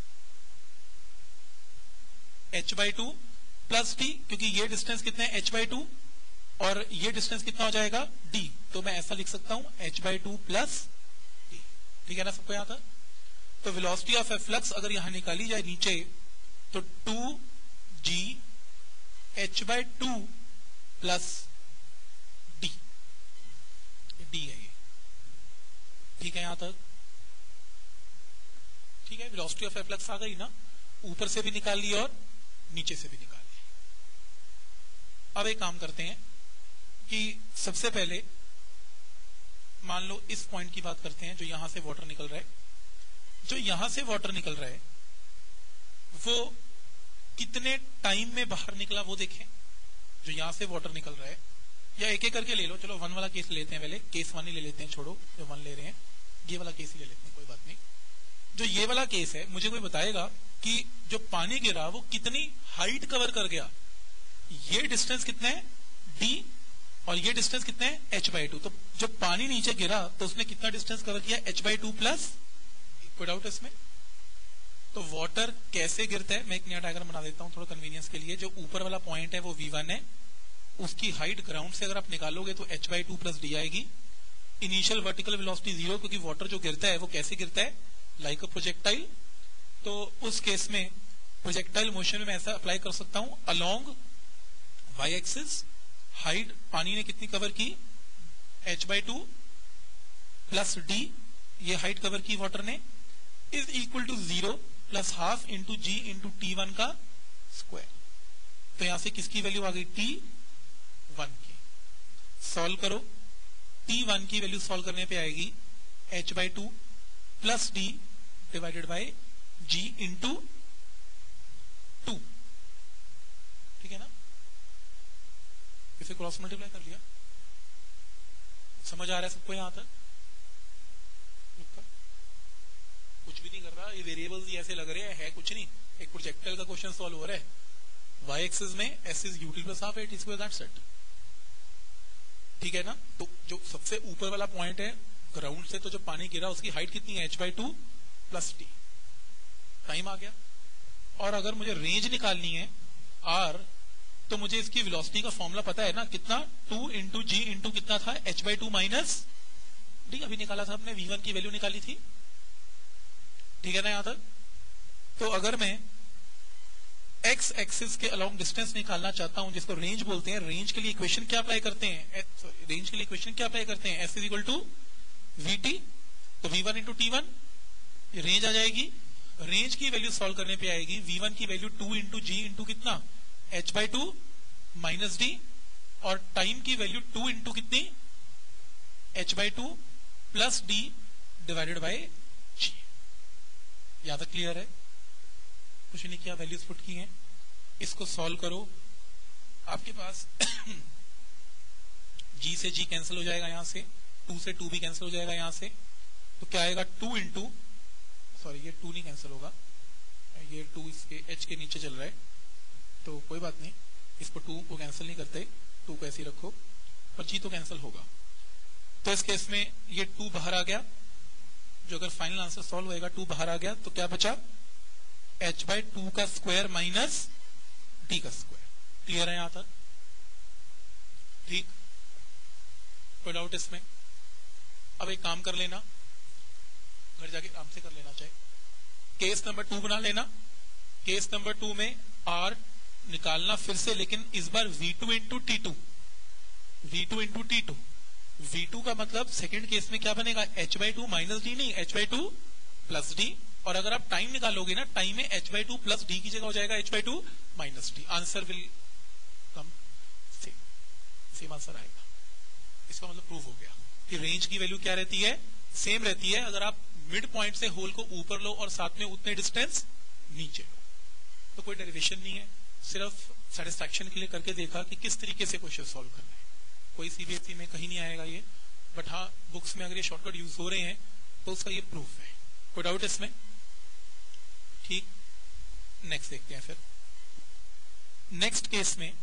h by two plus D, क्योंकि ये डिस्टेंस कितना है, h बाई टू, और ये डिस्टेंस कितना हो जाएगा, d। तो मैं ऐसा लिख सकता हूं h by two plus D. ठीक है ना सबको यहां तक? तो वेलोसिटी ऑफ एफ फ्लक्स अगर यहां निकाली जाए नीचे, तो two ji H by two plus D, D है ये। ठीक है यहां तक? ठीक है, वेलोसिटी ऑफ एफ फ्लक्स आ गई ना, ऊपर से भी निकाल ली और नीचे से भी निकाल ली। अब एक काम करते हैं कि सबसे पहले मान लो इस पॉइंट की बात करते हैं, जो यहां से वाटर निकल रहा है। जो यहां से वाटर निकल रहा है वो कितने टाइम में बाहर निकला वो देखें। जो यहां से वाटर निकल रहा है, या एक एक करके ले लो, चलो वन वाला केस लेते हैं पहले, केस वन ही ले लेते हैं, छोड़ो जो वन ले रहे हैं, ये वाला केस ही ले लेते हैं, कोई बात नहीं। जो ये वाला केस है, मुझे कोई बताएगा कि जो पानी गिरा वो कितनी हाइट कवर कर गया। ये डिस्टेंस कितना है, डी, और ये डिस्टेंस कितना है, h बाई टू। तो जब पानी नीचे गिरा तो उसने कितना डिस्टेंस कवर किया, h बाई टू प्लस। कोई डाउट इसमें? तो वाटर कैसे गिरता है, मैं एक नया डायग्राम बना देता हूं थोड़ा कन्वीनियंस के लिए। जो ऊपर वाला पॉइंट है वो वी वन है, उसकी हाइट ग्राउंड से अगर आप निकालोगे तो h by two plus D आएगी। इनिशियल वर्टिकल वेलोसिटी जीरो, क्योंकि वाटर जो गिरता है वो कैसे गिरता है, लाइक अ प्रोजेक्टाइल। तो उस केस में प्रोजेक्टाइल मोशन में मैं ऐसा अप्लाई कर सकता हूं, अलोंग वाई एक्सिस हाइट पानी ने कितनी कवर की, h by two plus D, ये हाइट कवर की वाटर ने, is equal to zero plus half into G into T one का स्क्वायर। तो यहां से किसकी वैल्यू आ गई, टी वन की। सॉल्व करो, टी वन की वैल्यू सॉल्व करने पे आएगी h by two plus D divided by G into two. ठीक है ना, इसे क्रॉस मल्टीप्लाई कर लिया। समझ आ रहा है सबको यहां तक? कुछ भी नहीं कर रहा, ये वेरिएबल्स ही ऐसे लग रहे हैं, है कुछ नहीं। एक प्रोजेक्टाइल का क्वेश्चन सॉल्व हो रहा है, वाई एक्सिस में S is UT plus half AT square that's it. ठीक है ना? तो जो सबसे ऊपर वाला पॉइंट है ग्राउंड से, तो जो पानी गिरा उसकी हाइट कितनी है, h by two plus T. Time आ गया। और अगर मुझे रेंज निकालनी है r, तो मुझे इसकी वेलोसिटी का फॉर्मूला पता है ना, कितना, टू इंटू जी इंटू कितना था, h by two minus D. अभी निकाला था हमने, वी वन की वैल्यू निकाली थी। ठीक है ना यहां तक? तो अगर मैं एक्स एक्सिस के अलोंग डिस्टेंस निकालना चाहता हूं, जिसको रेंज बोलते हैं, रेंज के लिए इक्वेशन क्या अप्लाई करते हैं, रेंज के लिए इक्वेशन क्या अप्लाई करते हैं, S is equal to we T. तो V one into T one, ये रेंज आ जाएगी। रेंज की वैल्यू सॉल्व करने पे आएगी, वी वन की value two into G into कितना, h by two minus D, और टाइम की वैल्यू टू इंटू कितनी, h by two plus D divided by G. यहां तक क्लियर है? कुछ नहीं किया, वैल्यूज पुट की हैं। इसको सॉल्व करो, आपके पास g से g कैंसिल हो जाएगा, यहां से टू से टू भी कैंसिल हो जाएगा यहां से। तो क्या आएगा, टू इंटू, सॉरी ये टू नहीं कैंसिल होगा, ये टू इसके h के नीचे चल रहा है, तो कोई बात नहीं, इसको टू को कैंसिल नहीं करते, टू को ऐसे ही रखो, और g तो कैंसिल होगा। तो इस केस में ये टू बाहर आ गया, जो अगर फाइनल आंसर सॉल्व होएगा टू बाहर आ गया, तो क्या बचा, h बाई टू का स्क्वायर माइनस डी का स्क्वायर। क्लियर है यहां तक? ठीक, कोई डाउट इसमें? अब एक काम कर लेना, घर जाके आराम से कर लेना चाहिए। केस नंबर टू बना लेना। केस नंबर टू में r निकालना फिर से, लेकिन इस बार V two into T two, V two into T two. V two का मतलब सेकंड केस में क्या बनेगा, h by two minus D नहीं, h by two plus D. और अगर आप टाइम निकालोगे ना, टाइम में h by two plus D की जगह हो जाएगा h by two minus D. Answer will come same, same answer आएगा। इसका मतलब प्रूव हो गया कि रेंज की वैल्यू क्या रहती है, सेम रहती है। अगर आप मिड पॉइंट से होल को ऊपर लो और साथ में उतने डिस्टेंस नीचे लो। तो कोई डेरिवेशन नहीं है, सिर्फ सेटिस्फैक्शन के लिए करके देखा कि किस तरीके से क्वेश्चन सॉल्व करना है। कोई सीबीएसई में कहीं नहीं आएगा ये, बट हाँ बुक्स में अगर ये शॉर्टकट यूज हो रहे हैं तो उसका ये प्रूफ है। कोई डाउट इसमें? ठीक, नेक्स्ट देखते हैं। फिर नेक्स्ट केस में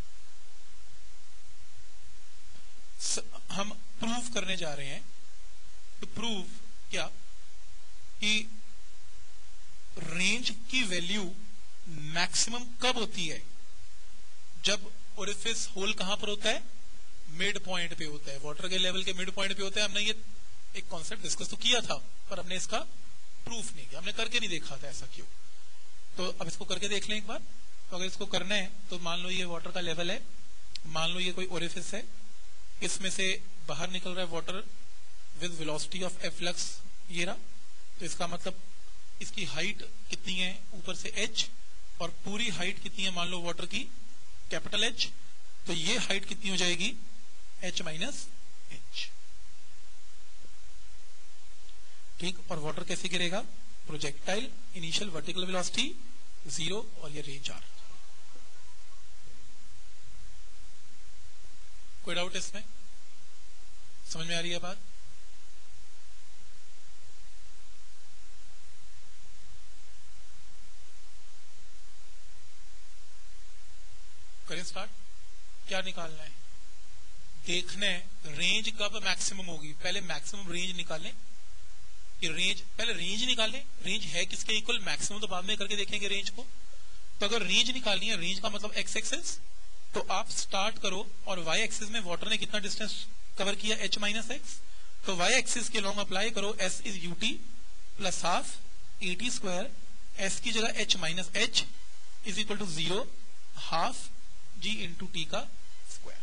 हम प्रूव करने जा रहे हैं। तो प्रूव क्या कि रेंज की वैल्यू मैक्सिमम कब होती है? जब ओरिफिस होल कहां पर होता है? मिड पॉइंट पे होता है, वाटर के लेवल के मिड पॉइंट पे होता है। हमने ये एक कॉन्सेप्ट डिस्कस तो किया था, पर हमने इसका प्रूफ नहीं किया, हमने करके नहीं देखा था ऐसा क्यों। तो अब इसको करके देख लें एक बार। तो अगर इसको करना है तो मान लो ये वाटर का लेवल है, मान लो ये कोई ओरिफिस है, इसमें से बाहर निकल रहा है water with velocity of efflux ये रहा। तो इसका मतलब इसकी हाइट कितनी है ऊपर से h, और पूरी हाइट कितनी है मान लो वाटर की कैपिटल H। तो ये हाइट कितनी हो जाएगी? h minus H. ठीक, और वाटर कैसे गिरेगा? Projectile initial vertical velocity zero और ये रेंज आर। कोई डाउट इसमें? समझ में आ रही है बात? करें स्टार्ट। क्या निकालना है? देखना है रेंज कब मैक्सिमम होगी। पहले मैक्सिमम रेंज निकालें कि रेंज, पहले रेंज निकालें, रेंज है किसके इक्वल? मैक्सिमम तो बाद में करके देखेंगे रेंज को। तो अगर रेंज निकालनी है, रेंज का मतलब एक्स एक्सिस, तो आप स्टार्ट करो और वाई एक्सिस में वाटर ने कितना डिस्टेंस कवर किया? h minus x. तो वाई एक्सिस के लॉन्ग अप्लाई करो, s is u t plus half a t square, s की जगह h minus H is equal to zero half g into t का square.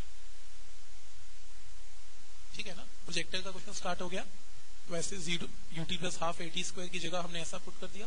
ठीक है ना? प्रोजेक्टर का क्वेश्चन स्टार्ट हो गया। वैसे zero u t plus half a t square की जगह हमने ऐसा पुट कर दिया।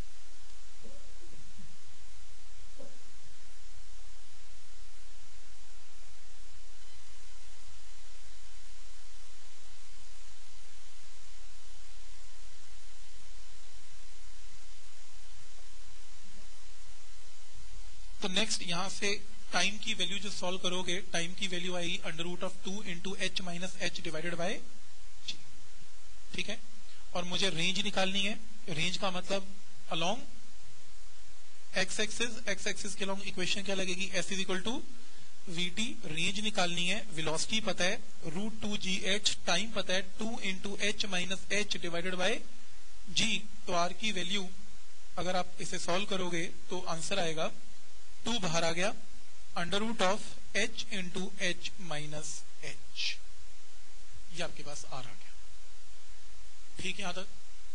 तो नेक्स्ट यहां से टाइम की वैल्यू जो सॉल्व करोगे, टाइम की वैल्यू आएगी under root of two into H minus h divided by g. ठीक है, और मुझे रेंज निकालनी है। रेंज का मतलब along x axis, x axis के अलोंग इक्वेशन क्या लगेगी? S is equal to we t. Range निकालनी है, वेलोसिटी पता है रूट टू जी एच, टाइम पता है two into H minus h divided by g. तो आर की वैल्यू अगर आप इसे सॉल्व करोगे तो आंसर आएगा टू बाहर आ गया, under root of h into H minus h. ये आपके पास आर आ गया। ठीक है यहां तक?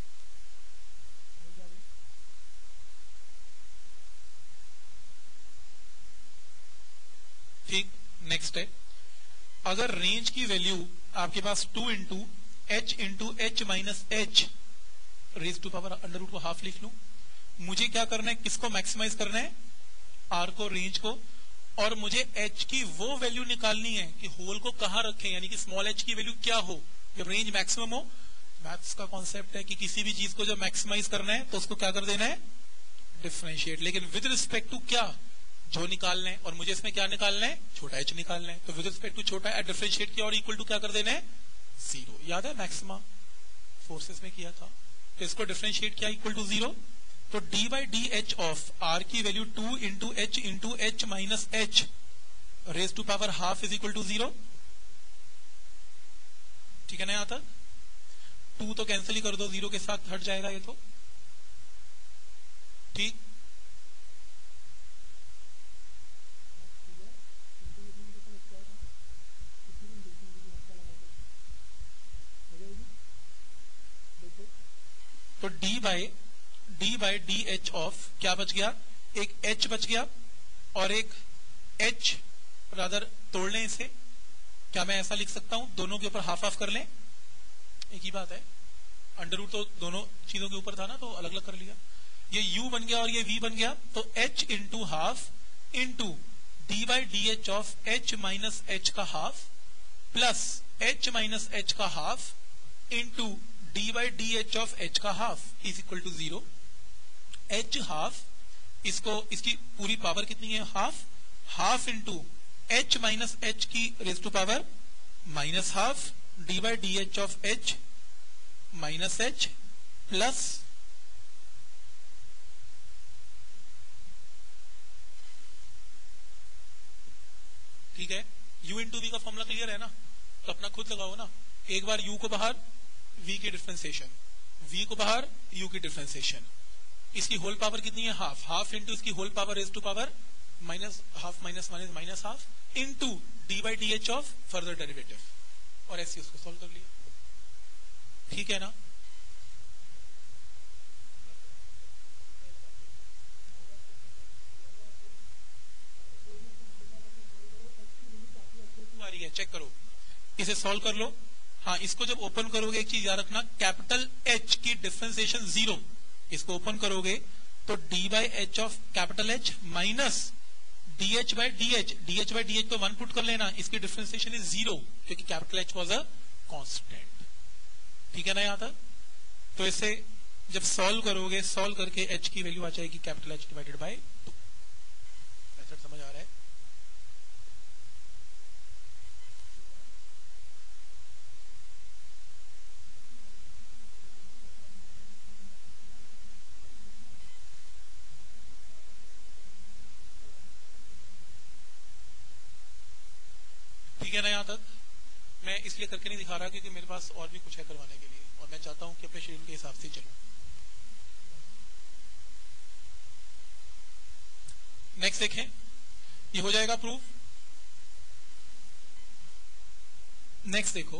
ठीक, नेक्स्ट है, अगर रेंज की वैल्यू आपके पास two into h into H minus h raise to power under root को हाफ लिख लू। मुझे क्या करना है? किसको मैक्सिमाइज करना है? आर को, रेंज को। और मुझे एच की वो वैल्यू निकालनी है कि होल को कहां रखें, यानी कि स्मॉल एच की वैल्यू क्या हो जब रेंज मैक्सिमम हो। मैथ्स का कॉन्सेप्ट है कि किसी भी चीज को जब मैक्सिमाइज करना है तो उसको क्या कर देना है? डिफरेंशिएट। लेकिन विद रिस्पेक्ट टू क्या? जो निकालना है, और मुझे इसमें क्या निकालना है? छोटा एच निकालना है। तो विद रिस्पेक्ट टू छोटा एच डिफरेंशिएट किया और इक्वल टू क्या कर देना है? जीरो। याद है मैक्सिमा फोर्सेस में किया था। तो इसको डिफरेंशिएट किया इक्वल टू जीरो। तो d by d h of R की value two into h into H minus h raise to power half is equal to zero. ठीक है ना? यहां तक टू तो कैंसिल ही कर दो, जीरो के साथ हट जाएगा ये तो। ठीक, तो d by d by d h of क्या बच गया? एक एच बच गया और एक एच रादर तोड़ लें इसे। क्या मैं ऐसा लिख सकता हूं? दोनों के ऊपर हाफ हाफ कर लें, एक ही बात है। अंडर रूट तो दोनों चीजों के ऊपर था ना, तो अलग अलग कर लिया। ये u बन गया और ये v बन गया। तो h into half into d by d h of H minus h का half plus H minus h का half into d by d h of h का half is equal to zero. H half, इसको इसकी पूरी power कितनी है, half, half into H minus h की raise to power minus half, d by d h of H minus h plus ठीक है। u into we का formula clear है ना, तो अपना खुद लगाओ ना। एक बार u को बाहर, v की डिफरेंशिएशन, v को बाहर, u की डिफरेंशिएशन, इसकी होल पावर कितनी है, हाफ, हाफ इंटू इसकी whole power raise to power minus half minus minus minus half into d by d h of further derivative, और ऐसे उसको सॉल्व कर लिया। ठीक है ना। आ रही है, चेक करो, इसे सॉल्व कर लो। हाँ, इसको जब ओपन करोगे एक चीज याद रखना, कैपिटल एच की डिफरेंशिएशन जीरो, इसको ओपन करोगे तो d by h of capital H minus d h by d h, d h by d h तो वन पुट कर लेना, इसकी डिफरेंशिएशन इज जीरो क्योंकि capital H was a constant. ठीक है ना यहां तक। तो इसे जब सॉल्व करोगे, सॉल्व करके एच की वैल्यू आ जाएगी capital H divided by two. Method समझ आ रहा है। ठीक है ना यहां तक। मैं इसलिए करके नहीं दिखा रहा क्योंकि मेरे पास और भी कुछ है करवाने के लिए, और मैं चाहता हूं कि अपने शेड्यूल के हिसाब से चलूं। नेक्स्ट देखें, ये हो जाएगा प्रूफ। नेक्स्ट देखो,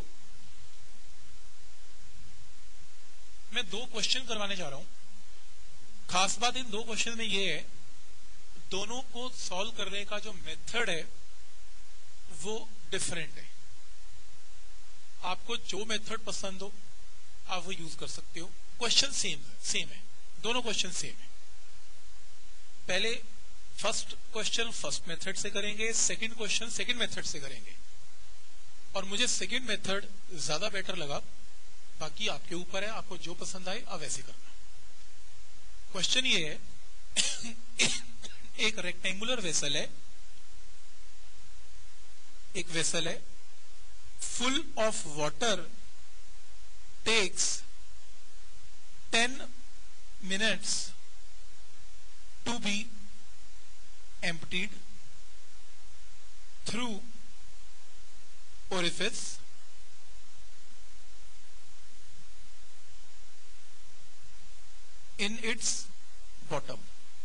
मैं दो क्वेश्चन करवाने जा रहा हूं। खास बात इन दो क्वेश्चन में ये है, दोनों को सॉल्व करने का जो मेथड है वो डिफरेंट है। आपको जो मेथड पसंद हो आप वो यूज कर सकते हो। क्वेश्चन सेम सेम है, दोनों क्वेश्चन सेम है। पहले फर्स्ट क्वेश्चन फर्स्ट मेथड से करेंगे, सेकंड क्वेश्चन सेकंड मेथड से करेंगे, और मुझे सेकंड मेथड ज्यादा बेटर लगा। बाकी आपके ऊपर है, आपको जो पसंद आए आप वैसे करना। क्वेश्चन ये है, एक रेक्टेंगुलर वेसल है, एक वेसल है full of water takes ten minutes to be emptied through orifice in its bottom.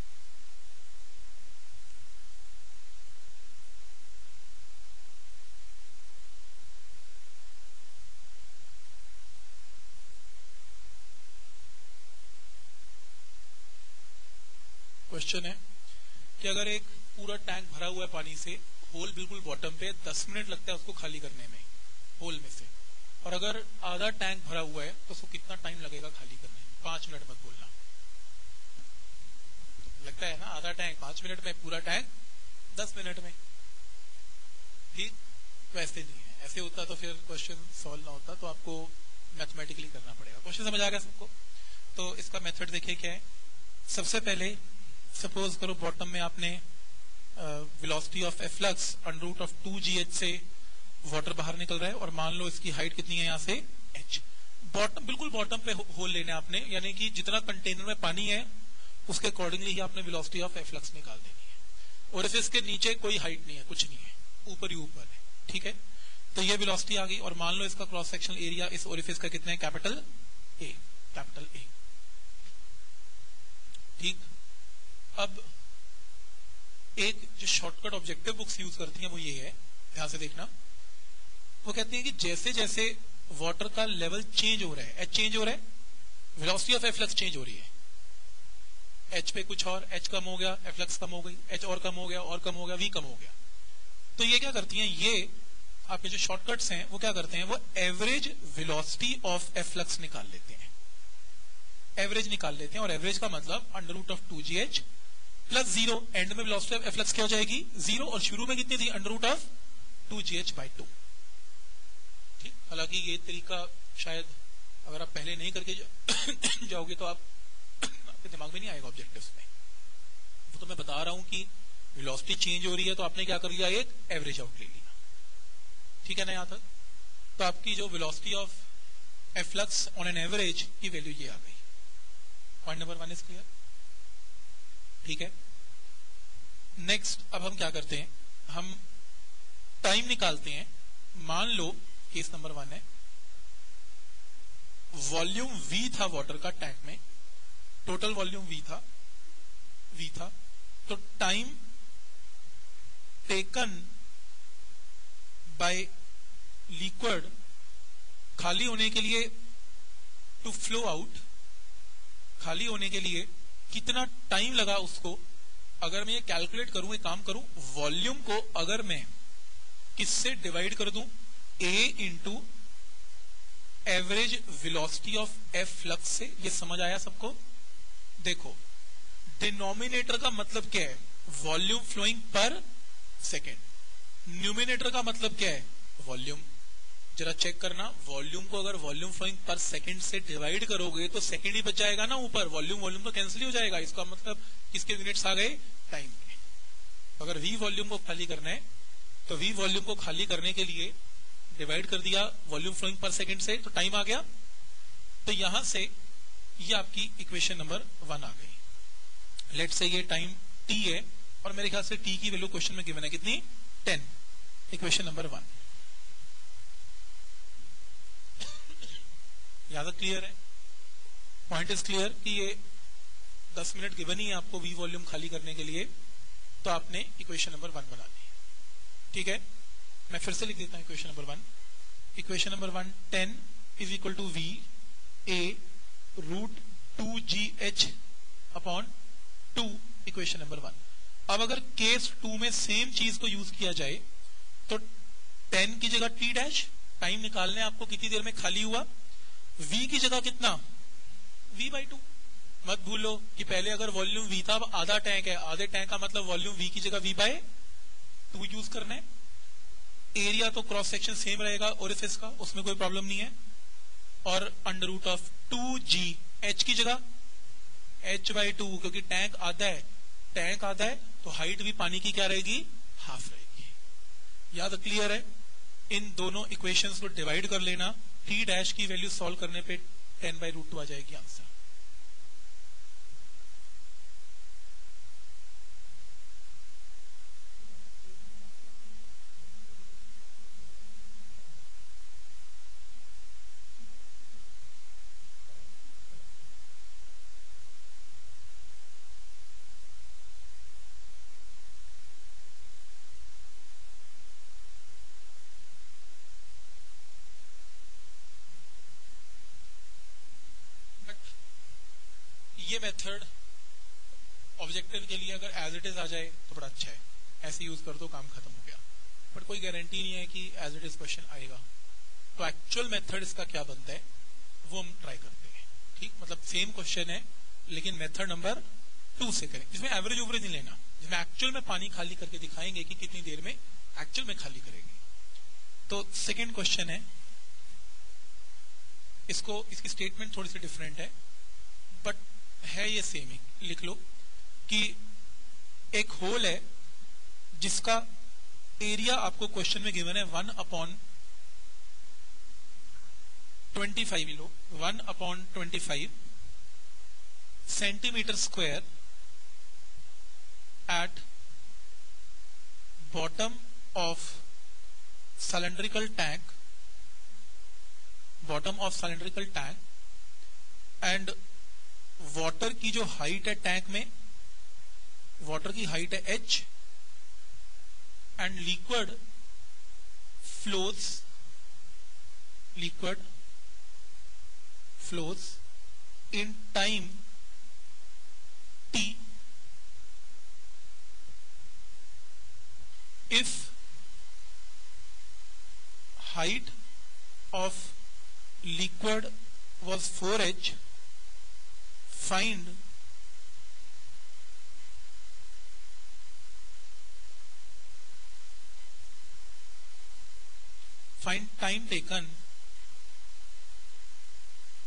Question है कि अगर एक पूरा टैंक भरा हुआ है पानी से, होल बिल्कुल बॉटम पे, दस मिनट लगता है उसको खाली करने में होल में से, और अगर आधा टैंक भरा हुआ है तो उसको कितना टाइम लगेगा खाली करने में? पांच मिनट मत बोलना, लगता है ना आधा टैंक पांच मिनट में, पूरा टैंक दस मिनट में। ठीक, वैसे नहीं है। ऐसे होता तो फिर क्वेश्चन सॉल्व ना होता, तो आपको मैथमेटिकली करना पड़ेगा। क्वेश्चन समझ आ गया सबको? तो इसका मेथड देखिए क्या है। सबसे पहले सपोज करो बॉटम में आपने velocity of efflux under root of two ji h से वाटर बाहर निकल रहा है, और मान लो इसकी हाइट कितनी है यहाँ से h। बॉटम बिल्कुल बॉटम पे होल लेना आपने, यानी कि जितना कंटेनर में पानी है उसके अकॉर्डिंगली ही आपने वेलोसिटी ऑफ ए फ्लक्स निकाल देनी है। और इसके नीचे कोई हाइट नहीं है, कुछ नहीं है, ऊपर ही ऊपर है। ठीक है, तो ये वेलोसिटी आ गई, और मान लो इसका क्रॉस सेक्शनल एरिया इस ओरिफिस का कितना है, कैपिटल ए, कैपिटल ए। ठीक, अब एक जो शॉर्टकट ऑब्जेक्टिव बुक्स यूज करती हैं वो ये है, ध्यान से देखना। वो कहती हैं कि जैसे जैसे वाटर का लेवल चेंज हो रहा है, एच चेंज हो रहा है, वेलोसिटी ऑफ एफ्लक्स चेंज हो रही है। एच पे कुछ और, एच कम हो गया, एफ्लक्स कम हो गई, एच और कम हो गया, और कम हो गया, वी कम हो गया। तो ये क्या करती हैं, ये आपके जो शॉर्टकट्स हैं वो क्या करते हैं, वो एवरेज वेलोसिटी ऑफ एफ्लक्स निकाल लेते हैं, एवरेज निकाल लेते हैं। और एवरेज का मतलब under root of two ji h plus zero, end में वेलोसिटी ऑफ एफ्लक्स क्या हो जाएगी, जीरो, और शुरू में कितनी थी, under root of two ji H by two. ठीक, हालांकि ये तरीका शायद अगर आप पहले नहीं करके जा, जाओगे तो आप आपके दिमाग में नहीं आएगा ऑब्जेक्टिव्स में। वो तो मैं बता रहा हूं कि वेलोसिटी चेंज हो रही है तो आपने क्या कर लिया, एक एवरेज आउट ले लिया, ठीक है ना यहां तक। तो आपकी जो velocity of efflux on an average की वैल्यू ये आ गई। Point number one is clear, ठीक है। नेक्स्ट अब हम क्या करते हैं, हम टाइम निकालते हैं। मान लो केस नंबर वन है, वॉल्यूम वी था वाटर का टैंक में, टोटल वॉल्यूम वी था वी था तो टाइम टेकन बाय लिक्विड खाली होने के लिए टू फ्लो आउट, खाली होने के लिए कितना टाइम लगा उसको, अगर मैं ये कैलकुलेट करूं, एक काम करूं, वॉल्यूम को अगर मैं किससे डिवाइड कर दूं, A into average velocity of efflux से। ये समझ आया सबको? देखो डिनोमिनेटर का मतलब क्या है, volume flowing per second, numerator का मतलब क्या है, वॉल्यूम। जरा चेक करना, वॉल्यूम को अगर वॉल्यूम फ्लोइंग पर सेकंड से डिवाइड करोगे तो सेकंड ही बच जाएगा ना ऊपर, वॉल्यूम वॉल्यूम तो कैंसिल हो जाएगा। इसका मतलब किसके यूनिट्स आ गए, टाइम के। अगर वी वॉल्यूम को खाली करना है तो वी वॉल्यूम को खाली करने के लिए डिवाइड कर दिया वॉल्यूम फ्लोइंग पर सेकंड से, तो टाइम आ गया। तो यहां से ये आपकी इक्वेशन नंबर वन आ गई। लेट से ये टाइम टी है और मेरे ख्याल से टी की वैल्यू क्वेश्चन में गिवन है कितनी, टेन। इक्वेशन नंबर वन यहां तक क्लियर है? पॉइंट इज क्लियर कि ये दस मिनट गिवन ही है आपको वी वॉल्यूम खाली करने के लिए, तो आपने इक्वेशन नंबर वन बना ली, ठीक है। मैं फिर से लिख देता हूं equation number one. Equation number one, ten is equal to V A root two ji h upon two, equation number one. अब अगर केस टू में सेम चीज को यूज किया जाए तो टेन की जगह टी डैश, टाइम निकालने आपको कितनी देर में खाली हुआ, v की जगह कितना, v बाई टू। मत भूलो कि पहले अगर वॉल्यूम v था, अब आधा टैंक है, आधे टैंक का मतलब वॉल्यूम v की जगह v बाई टू यूज करना है। एरिया तो क्रॉस सेक्शन सेम रहेगा ओरिफिस का, उसमें कोई प्रॉब्लम नहीं है। और under root of two g, h की जगह h बाई टू, क्योंकि टैंक आधा है, टैंक आधा है तो हाइट भी पानी की क्या रहेगी, हाफ रहेगी। याद क्लियर है? इन दोनों इक्वेशंस को डिवाइड कर लेना, टी डैश की वैल्यू सॉल्व करने पे टेन बाई रूट टू आ जाएगी आंसर। ये मेथड ऑब्जेक्टिव के लिए अगर एज इट इज आ जाए तो बड़ा अच्छा है, ऐसे यूज कर दो, काम खत्म हो गया। बट कोई गारंटी नहीं है कि एज इट इज क्वेश्चन आएगा। तो एक्चुअल मेथड इसका क्या बनता है वो हम ट्राई करते हैं, ठीक। मतलब सेम क्वेश्चन है लेकिन मेथड नंबर टू से करें, जिसमें एवरेज ओवरेज नहीं लेना, जिसमें एक्चुअल में पानी खाली करके दिखाएंगे कि कितनी देर में एक्चुअल में खाली करेंगे। तो सेकेंड क्वेश्चन है, इसको इसकी स्टेटमेंट थोड़ी सी डिफरेंट है बट है ये सेम ही। लिख लो कि एक होल है जिसका एरिया आपको क्वेश्चन में गिवन है वन अपॉन ट्वेंटी फाइव, लो one upon twenty five centimetre square at bottom of cylindrical tank, bottom of cylindrical tank and water की जो हाइट है टैंक में, वाटर की हाइट है h and liquid flows, liquid flows in time t if height of liquid was four h, find find time taken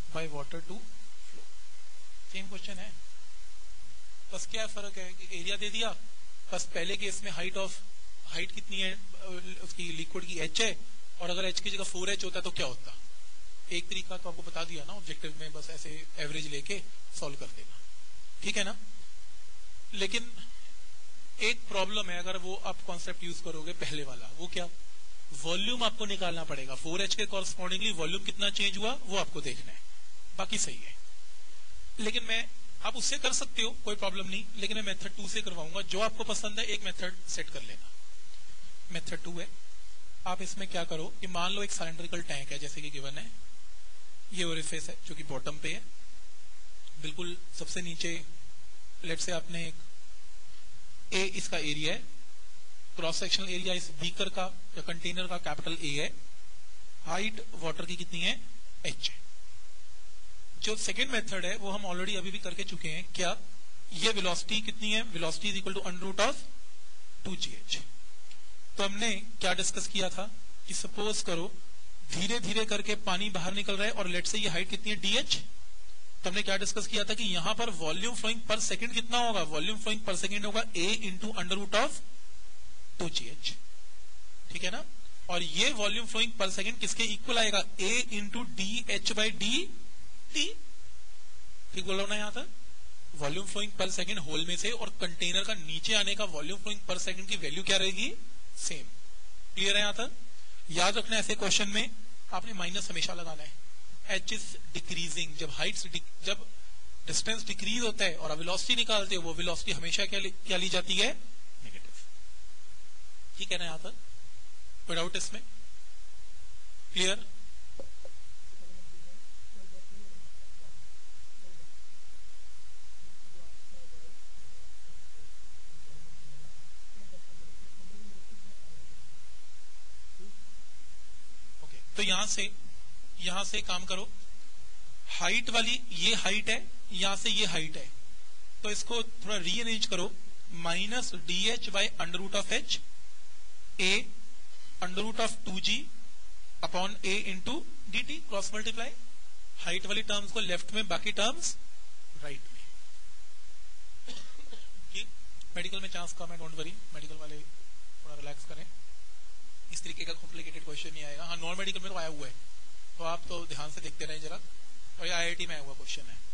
by water to flow. Same question है, बस क्या फर्क है कि एरिया दे दिया, बस पहले केस में हाइट ऑफ हाइट कितनी है उसकी लिक्विड की एच है, और अगर एच की जगह फोर एच होता तो क्या होता। एक तरीका तो आपको बता दिया ना ऑब्जेक्टिव में, बस ऐसे एवरेज लेके सॉल्व कर देना, ठीक है ना। लेकिन एक प्रॉब्लम है, अगर वो आप कॉन्सेप्ट यूज करोगे पहले वाला, वो क्या, वॉल्यूम आपको निकालना पड़ेगा। फोर एच के कॉरस्पॉन्डिंगली वॉल्यूम कितना चेंज हुआ वो आपको देखना है, बाकी सही है। लेकिन मैं आप उससे कर सकते हो, कोई प्रॉब्लम नहीं, लेकिन मैं मेथड टू से करवाऊंगा। जो आपको पसंद है एक मेथड सेट कर लेना। मेथड टू है, आप इसमें क्या करो कि मान लो एक सिलेंड्रिकल टैंक है जैसे कि गिवन है, ये ओरिफिस है जो कि बॉटम पे है, बिल्कुल सबसे नीचे लेट से आपने एक ए इसका एरिया है, क्रॉस सेक्शनल एरिया इस बीकर का या कंटेनर का कैपिटल ए है, हाइट वाटर की कितनी है एच है। जो सेकेंड मेथड है वो हम ऑलरेडी अभी भी करके चुके हैं। क्या, ये वेलोसिटी कितनी है, velocity is equal to under root of two ji h. तो हमने क्या डिस्कस किया था कि सपोज करो धीरे धीरे करके पानी बाहर निकल रहा है और लेट से ये हाइट कितनी है डी एच। तो हमने क्या डिस्कस किया था कि यहां पर वॉल्यूम फ्लोइंग पर सेकंड कितना होगा, वॉल्यूम फ्लोइंग पर सेकंड होगा ए into under root of two ji H, ठीक है ना। और ये वॉल्यूम फ्लोइंग पर सेकंड किसके इक्वल आएगा, A into d h by D t, ठीक बोलो ना। यहां तक volume flowing per second hole में से और कंटेनर का नीचे आने का वॉल्यूम फ्लोइंग पर सेकंड की वैल्यू क्या रहेगी, सेम। क्लियर है यहां तक। याद रखना ऐसे क्वेश्चन में आपने माइनस हमेशा लगाना है। एच इज डिक्रीजिंग, जब हाइट जब डिस्टेंस डिक्रीज होता है और वेलोसिटी निकालते हो, वो वेलोसिटी हमेशा क्या ली, क्या ली जाती है, नेगेटिव, ठीक है ना। यहां तक कोई डाउट इसमें, क्लियर। तो यहां से यहां से काम करो, हाइट वाली ये हाइट है, यहां से ये हाइट है, तो इसको थोड़ा रीअरेंज करो। Minus d h by under root of h A under root of two g upon a into d t, cross multiply. Height वाली टर्म्स को लेफ्ट में, बाकी टर्म्स राइट में। मेडिकल में चांस कम है, डोंट वरी, मेडिकल वाले थोड़ा रिलैक्स करें, इस तरीके का कॉम्प्लिकेटेड क्वेश्चन नहीं आएगा। हाँ, नॉन मेडिकल में तो आया हुआ है, तो आप तो ध्यान से देखते रहें जरा, और ये आई आई टी में आया हुआ क्वेश्चन है।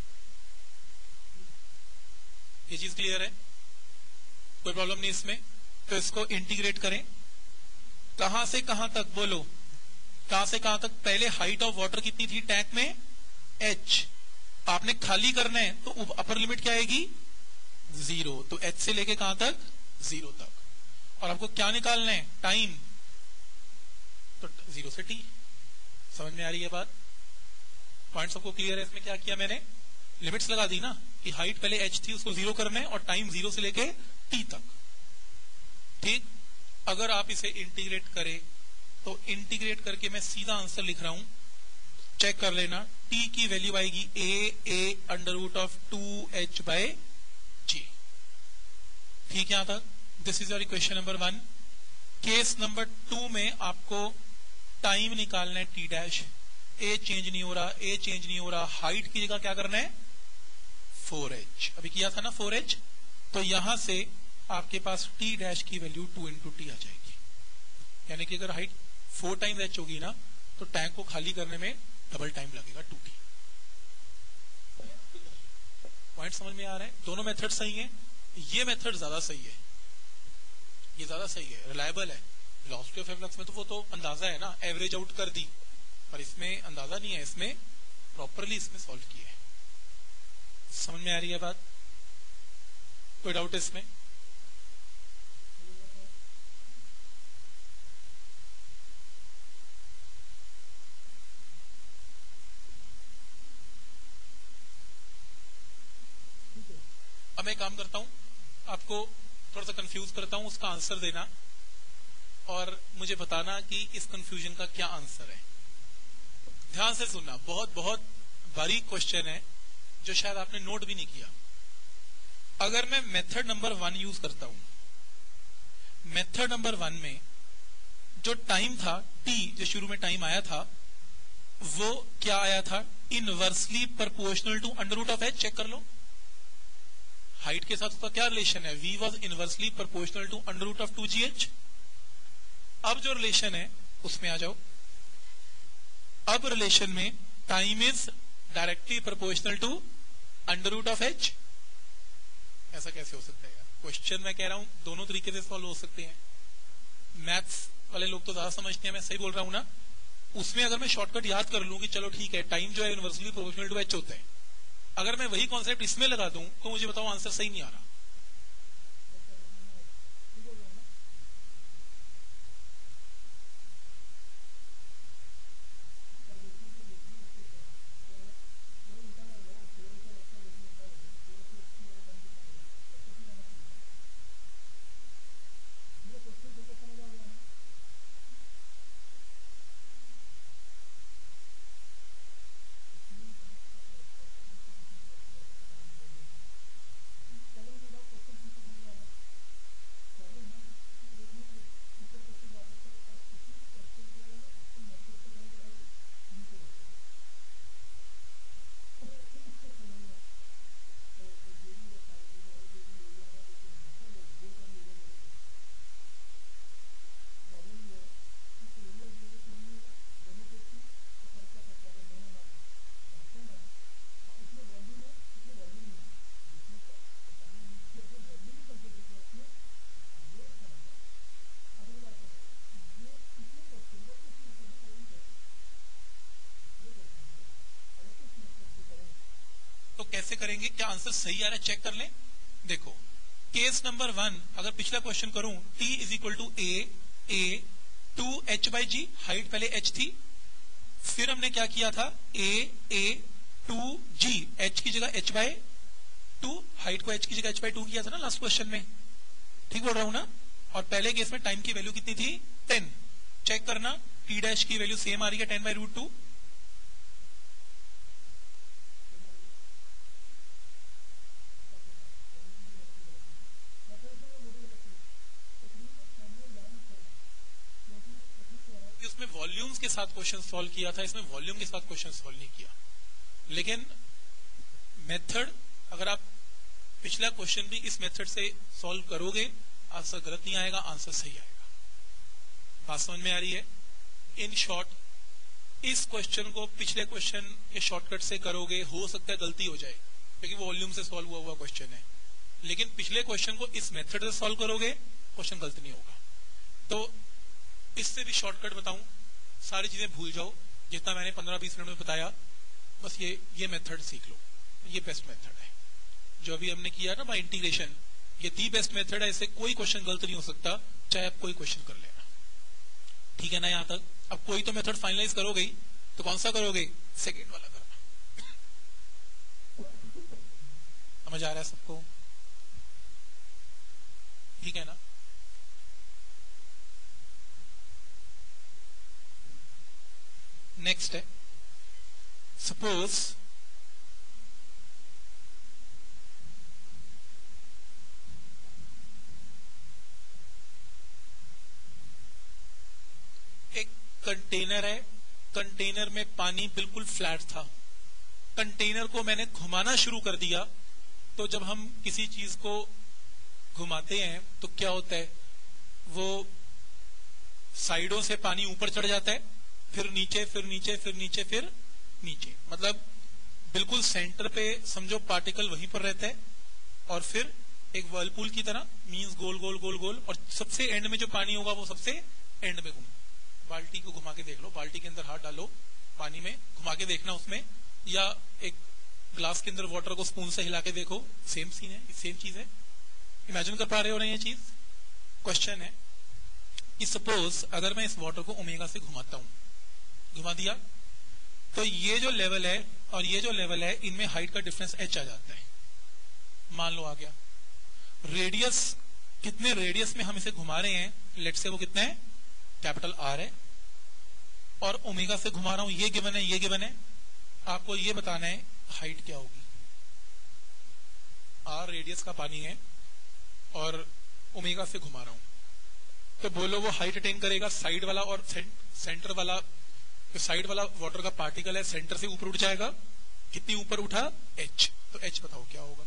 ये चीज क्लियर है, कोई प्रॉब्लम नहीं इसमें। तो इसको इंटीग्रेट करें, कहां से कहां तक बोलो, कहां से कहां तक। पहले हाइट ऑफ वाटर कितनी थी टैंक में, एच, आपने खाली करना है तो अपर लिमिट क्या आएगी, जीरो। तो एच से लेके कहां तक, जीरो तक। और आपको क्या निकालना है, टाइम, तो जीरो से टी। समझ में आ रही है बात, पॉइंट सबको क्लियर है। इसमें क्या किया मैंने, लिमिट्स लगा दी ना कि हाइट पहले एच थी उसको जीरो करना है और टाइम जीरो से लेके टी तक, ठीक। अगर आप इसे इंटीग्रेट करें तो इंटीग्रेट करके मैं सीधा आंसर लिख रहा हूं, चेक कर लेना। टी की वैल्यू आएगी A a under root of two h by g, ठीक है यहां तक। This is your equation number one. Case number two में आपको टाइम निकालना है टी डैश, ए चेंज नहीं हो रहा, ए चेंज नहीं हो रहा, हाइट की जगह क्या करना है, फोर एच, अभी किया था ना फोर एच। तो यहां से आपके पास टी डैश की वैल्यू टू इंटू टी आ जाएगी, यानी कि अगर हाइट फोर टाइम्स एच होगी ना तो टैंक को खाली करने में डबल टाइम लगेगा, टू टी। पॉइंट समझ में आ रहा है, दोनों मेथड सही है। ये मेथड ज्यादा सही है, ये ज्यादा सही है, रिलायबल है। वेलोसिटी ऑफ फ्लक्स में तो वो तो अंदाजा है ना, एवरेज आउट कर दी, पर इसमें अंदाजा नहीं है, इसमें प्रॉपरली इसमें सॉल्व किया है। समझ में आ रही है बात, कोई डाउट है इसमें। अब मैं काम करता हूं, आपको थोड़ा सा कंफ्यूज करता हूं, उसका आंसर देना और मुझे बताना कि इस कंफ्यूजन का क्या आंसर है। ध्यान से सुनना, बहुत बहुत बारीक क्वेश्चन है जो शायद आपने नोट भी नहीं किया। अगर मैं मेथड नंबर वन यूज करता हूं, मेथड नंबर वन में जो टाइम था टी, जो शुरू में टाइम आया था, वो क्या आया था, inversely proportional to under root of h. Check कर लो, हाइट के साथ उसका क्या रिलेशन है, v was inversely proportional to under root of two ji h. अब जो रिलेशन है उसमें आ जाओ, अब रिलेशन में time is directly proportional to under root of h. ऐसा कैसे हो सकता है यार, क्वेश्चन मैं कह रहा हूं दोनों तरीके से सॉल्व हो सकते हैं। मैथ्स वाले लोग तो ज्यादा समझते हैं, मैं सही बोल रहा हूं ना। उसमें अगर मैं शॉर्टकट याद कर लूं कि चलो ठीक है, टाइम जो है यूनिवर्सली प्रोपोर्शनल टू एच होता है, अगर मैं वही कॉन्सेप्ट इसमें लगा दूं तो मुझे बताओ आंसर सही नहीं आ रहा। कैसे करेंगे, क्या आंसर सही आ रहा है चेक कर लें। देखो केस नंबर वन, अगर पिछला क्वेश्चन करूं, t is equal to A a two H by g, height पहले h थी, फिर हमने क्या किया था, a a two g, h की जगह h बाय टू, हाइट को h की जगह h बाय टू किया था ना लास्ट क्वेश्चन में, ठीक बोल रहा हूं ना। और पहले केस में टाइम की वैल्यू कितनी थी, टेन। चेक करना t डैश की वैल्यू सेम आ रही है, ten by root two. Volumes के साथ क्वेश्चन सॉल्व किया था, इसमें वॉल्यूम के साथ क्वेश्चन सॉल्व नहीं किया। लेकिन मेथड, अगर आप पिछला क्वेश्चन भी इस मेथड से सॉल्व करोगे, आंसर गलत नहीं आएगा, आंसर सही आएगा। बात समझ में आ रही है। इन शॉर्ट, इस क्वेश्चन को पिछले क्वेश्चन के शॉर्टकट से करोगे, हो सकता है गलती हो जाए क्योंकि वो वॉल्यूम से सॉल्व हुआ हुआ क्वेश्चन है। लेकिन पिछले क्वेश्चन को इस मेथड से सॉल्व करोगे, क्वेश्चन गलत नहीं होगा। तो इससे भी शॉर्टकट बताऊं, सारी चीजें भूल जाओ, जितना मैंने पंद्रह बीस मिनट में बताया, बस ये ये मेथड सीख लो, ये बेस्ट मेथड है जो अभी हमने किया ना बाय इंटीग्रेशन। ये दी बेस्ट मेथड है, इससे कोई क्वेश्चन गलत नहीं हो सकता, चाहे आप कोई क्वेश्चन कर लेना, ठीक है ना। यहां तक अब कोई तो मेथड फाइनलाइज करोगे, तो कौन सा करोगे, सेकेंड वाला करना। समझ आ रहा है सबको, ठीक है ना। नेक्स्ट है, सपोज एक कंटेनर है, कंटेनर में पानी बिल्कुल फ्लैट था, कंटेनर को मैंने घुमाना शुरू कर दिया। तो जब हम किसी चीज को घुमाते हैं तो क्या होता है, वो साइडों से पानी ऊपर चढ़ जाता है, फिर नीचे, फिर नीचे, फिर नीचे, फिर नीचे, मतलब बिल्कुल सेंटर पे समझो पार्टिकल वहीं पर रहता है, और फिर एक वर्लपूल की तरह, मींस गोल गोल गोल गोल, और सबसे एंड में जो पानी होगा वो सबसे एंड में घूम। बाल्टी को घुमा के देख लो, बाल्टी के अंदर हाथ डालो, पानी में घुमा के देखना उसमें, या एक ग्लास के अंदर वाटर को स्पून से हिला के देखो, सेम सीन है, सेम चीज है। इमेजिन कर पा रहे हो ना ये चीज। क्वेश्चन है कि सपोज अगर मैं इस वाटर को ओमेगा से घुमाता हूं, घुमा दिया, तो ये जो लेवल है और ये जो लेवल है, इनमें हाइट का डिफरेंस एच आ जाता है, मान लो आ गया। रेडियस, कितने रेडियस में हम इसे घुमा रहे हैं, लेट से वो कितना है, कैपिटल आर है, और ओमेगा से घुमा रहा हूं, ये गिवन है, ये गिवन है। आपको ये बताना है हाइट क्या होगी। आर रेडियस का पानी है और ओमेगा से घुमा रहा हूं, तो बोलो वो हाइट अटेन करेगा, साइड वाला और सेंटर वाला तो साइड वाला वाटर का पार्टिकल है, सेंटर से ऊपर उठ जाएगा, कितनी ऊपर उठा, h, तो h बताओ क्या होगा।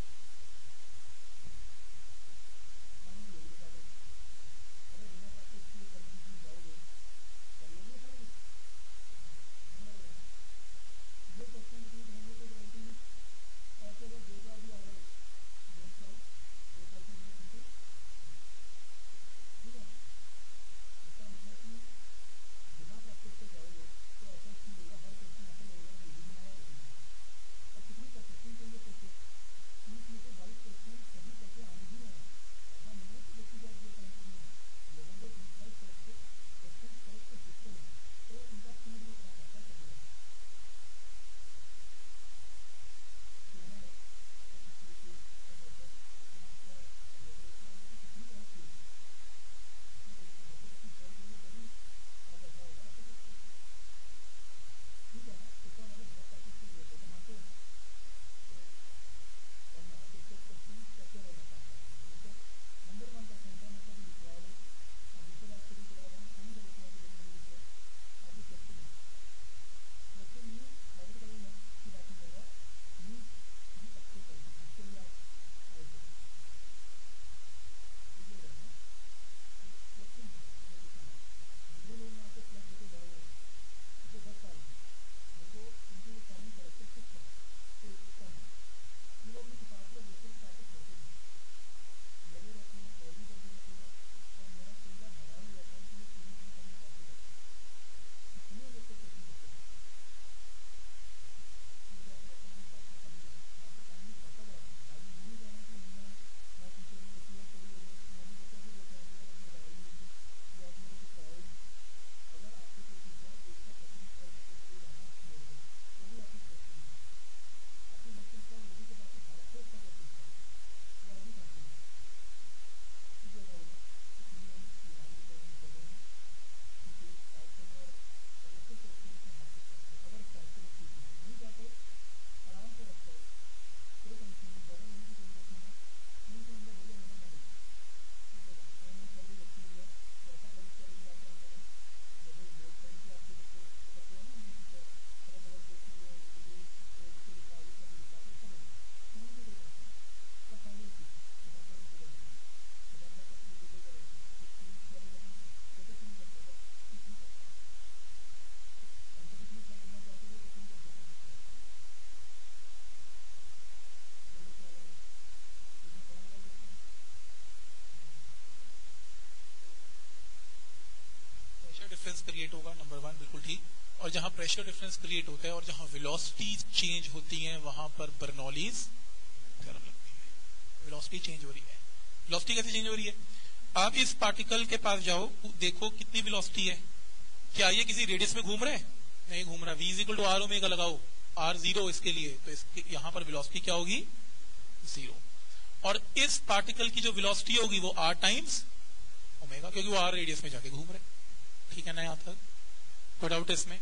डिफरेंस क्रिएट होगा, नंबर वन, बिल्कुल ठीक। और जहां प्रेशर डिफरेंस क्रिएट होता है और जहां वेलोसिटी चेंज होती है वहां पर बर्नौलीज थ्योरम लगती है। वेलोसिटी चेंज हो रही है, वेलोसिटी कैसे चेंज हो रही है? आप इस पार्टिकल के पास जाओ, देखो कितनी वेलोसिटी है, क्या ये किसी रेडियस में घूम रहा है? नहीं घूम रहा। v is equal to R omega लगाओ, आर जीरो इसके लिए, तो इसके यहाँ पर वेलोसिटी क्या होगी? जीरो। और इस पार्टिकल की जो वेलोसिटी होगी वो आर टाइम्स ओमेगा, क्योंकि वो आर रेडियस में जाके घूम रहे। ठीक है ना यहां तक? कोई डाउट इसमें?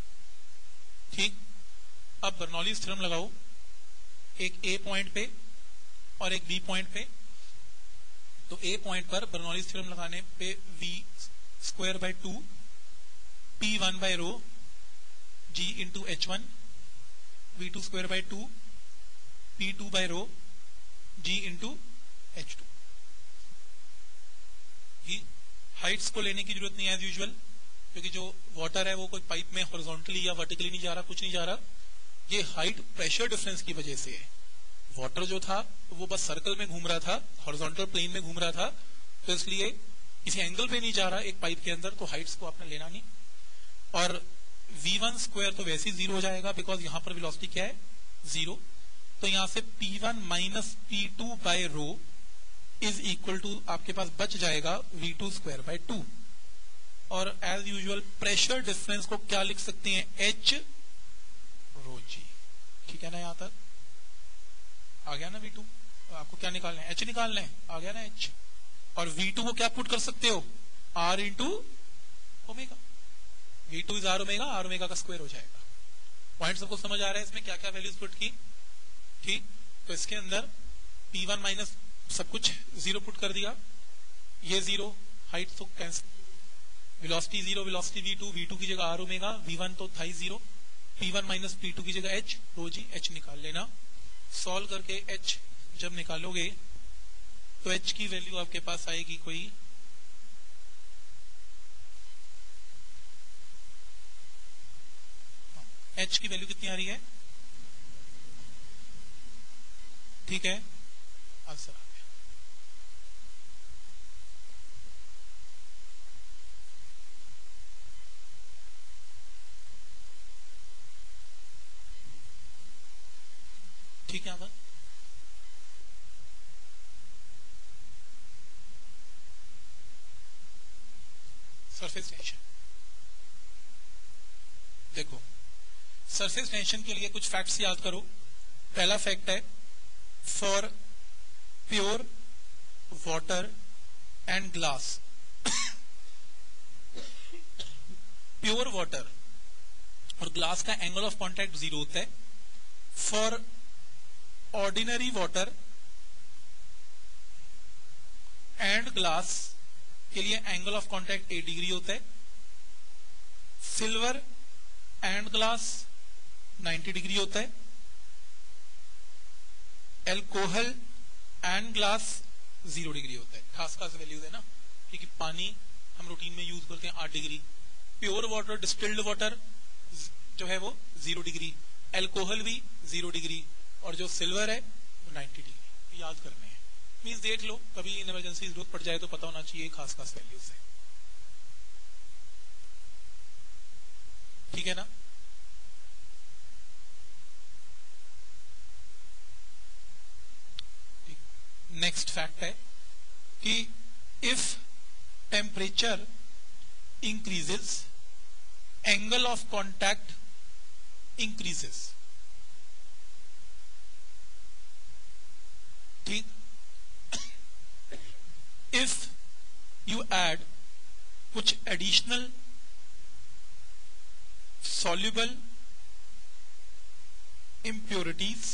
ठीक। अब बर्नौलीज थ्योरम लगाओ, एक ए पॉइंट पे और एक बी पॉइंट पे। तो ए पॉइंट पर बर्नौलीज थ्योरम लगाने पे v square by two p one by rho g into h one, v two square by two P two by rho g into H two. Heights को लेने की जरूरत नहीं है एज यूजुअल, क्योंकि जो वाटर है वो कोई पाइप में हॉरिजॉन्टली या वर्टिकली नहीं जा रहा, कुछ नहीं जा रहा। ये हाइट प्रेशर डिफरेंस की वजह से है। वाटर जो था वो बस सर्कल में घूम रहा था, हॉरिजॉन्टल प्लेन में घूम रहा था, तो इसलिए किसी एंगल पे नहीं जा रहा एक पाइप के अंदर, तो हाइट्स को आपने लेना नहीं। और वी वन स्क्वायर तो वैसे ही जीरो हो जाएगा, बिकॉज यहां पर वेलोसिटी क्या है? जीरो। तो यहां से p one minus P two by rho is equal to आपके पास बच जाएगा v two square by two. और एज यूजुअल प्रेशर डिफरेंस को क्या लिख सकते हैं? H rho g. ठीक है ना यहां तक? आ गया ना वी टू? आपको क्या निकालना है? एच निकालना है। आ गया ना एच? और वी टू को क्या पुट कर सकते हो? R into omega. V two is R omega, R omega का स्क्वायर हो जाएगा। पॉइंट सबको समझ आ रहा है इसमें क्या क्या वैल्यूज पुट की? ठीक। तो इसके अंदर पी वन माइनस सब कुछ जीरो पुट कर दिया, ये जीरो, हाइट तो cancel, velocity zero, velocity V two, V two की जगह आर ओमेगा, वी वन तो था ही zero, P one minus P two की जगह एच रो जी, एच निकाल लेना। सॉल्व करके एच जब निकालोगे तो एच की वैल्यू आपके पास आएगी कोई एच की वैल्यू कितनी आ रही है, ठीक है, आंसर आ गया। ठीक है, आगे सरफेस टेंशन देखो, सरफेस टेंशन के लिए कुछ फैक्ट्स याद करो। पहला फैक्ट है, for pure water and glass, pure water और ग्लास का एंगल ऑफ कांटेक्ट जीरो होता है। For ordinary water and glass के लिए angle of contact eight degree होता है। Silver and glass ninety degree होता है। Alcohol and glass zero degree होता है। खास खास वैल्यूज है ना, क्योंकि पानी हम रूटीन में यूज करते हैं आठ degree, pure water distilled water जो है वो जीरो डिग्री, एल्कोहल भी जीरो डिग्री, और जो सिल्वर है वो नाइंटी डिग्री। याद करने हैं, मीन्स देख लो, कभी इन इमरजेंसी जरूरत पड़ जाए तो पता होना चाहिए खास खास वैल्यूज है, ठीक है ना। नेक्स्ट फैक्ट है कि if temperature increases angle of contact increases, ठीक। इफ यू ऐड कुछ additional soluble impurities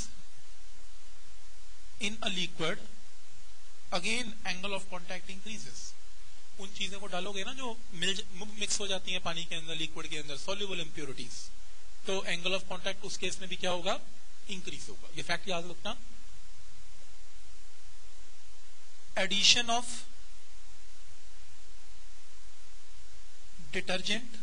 in a liquid, again angle of contact increases। उन चीजों को डालोगे ना जो मिल मिक्स हो जाती हैं पानी के अंदर, लिक्विड के अंदर, soluble impurities, तो एंगल ऑफ कांटेक्ट उस केस में भी क्या होगा, इंक्रीज होगा। ये फैक्ट याद रखना। Addition of detergent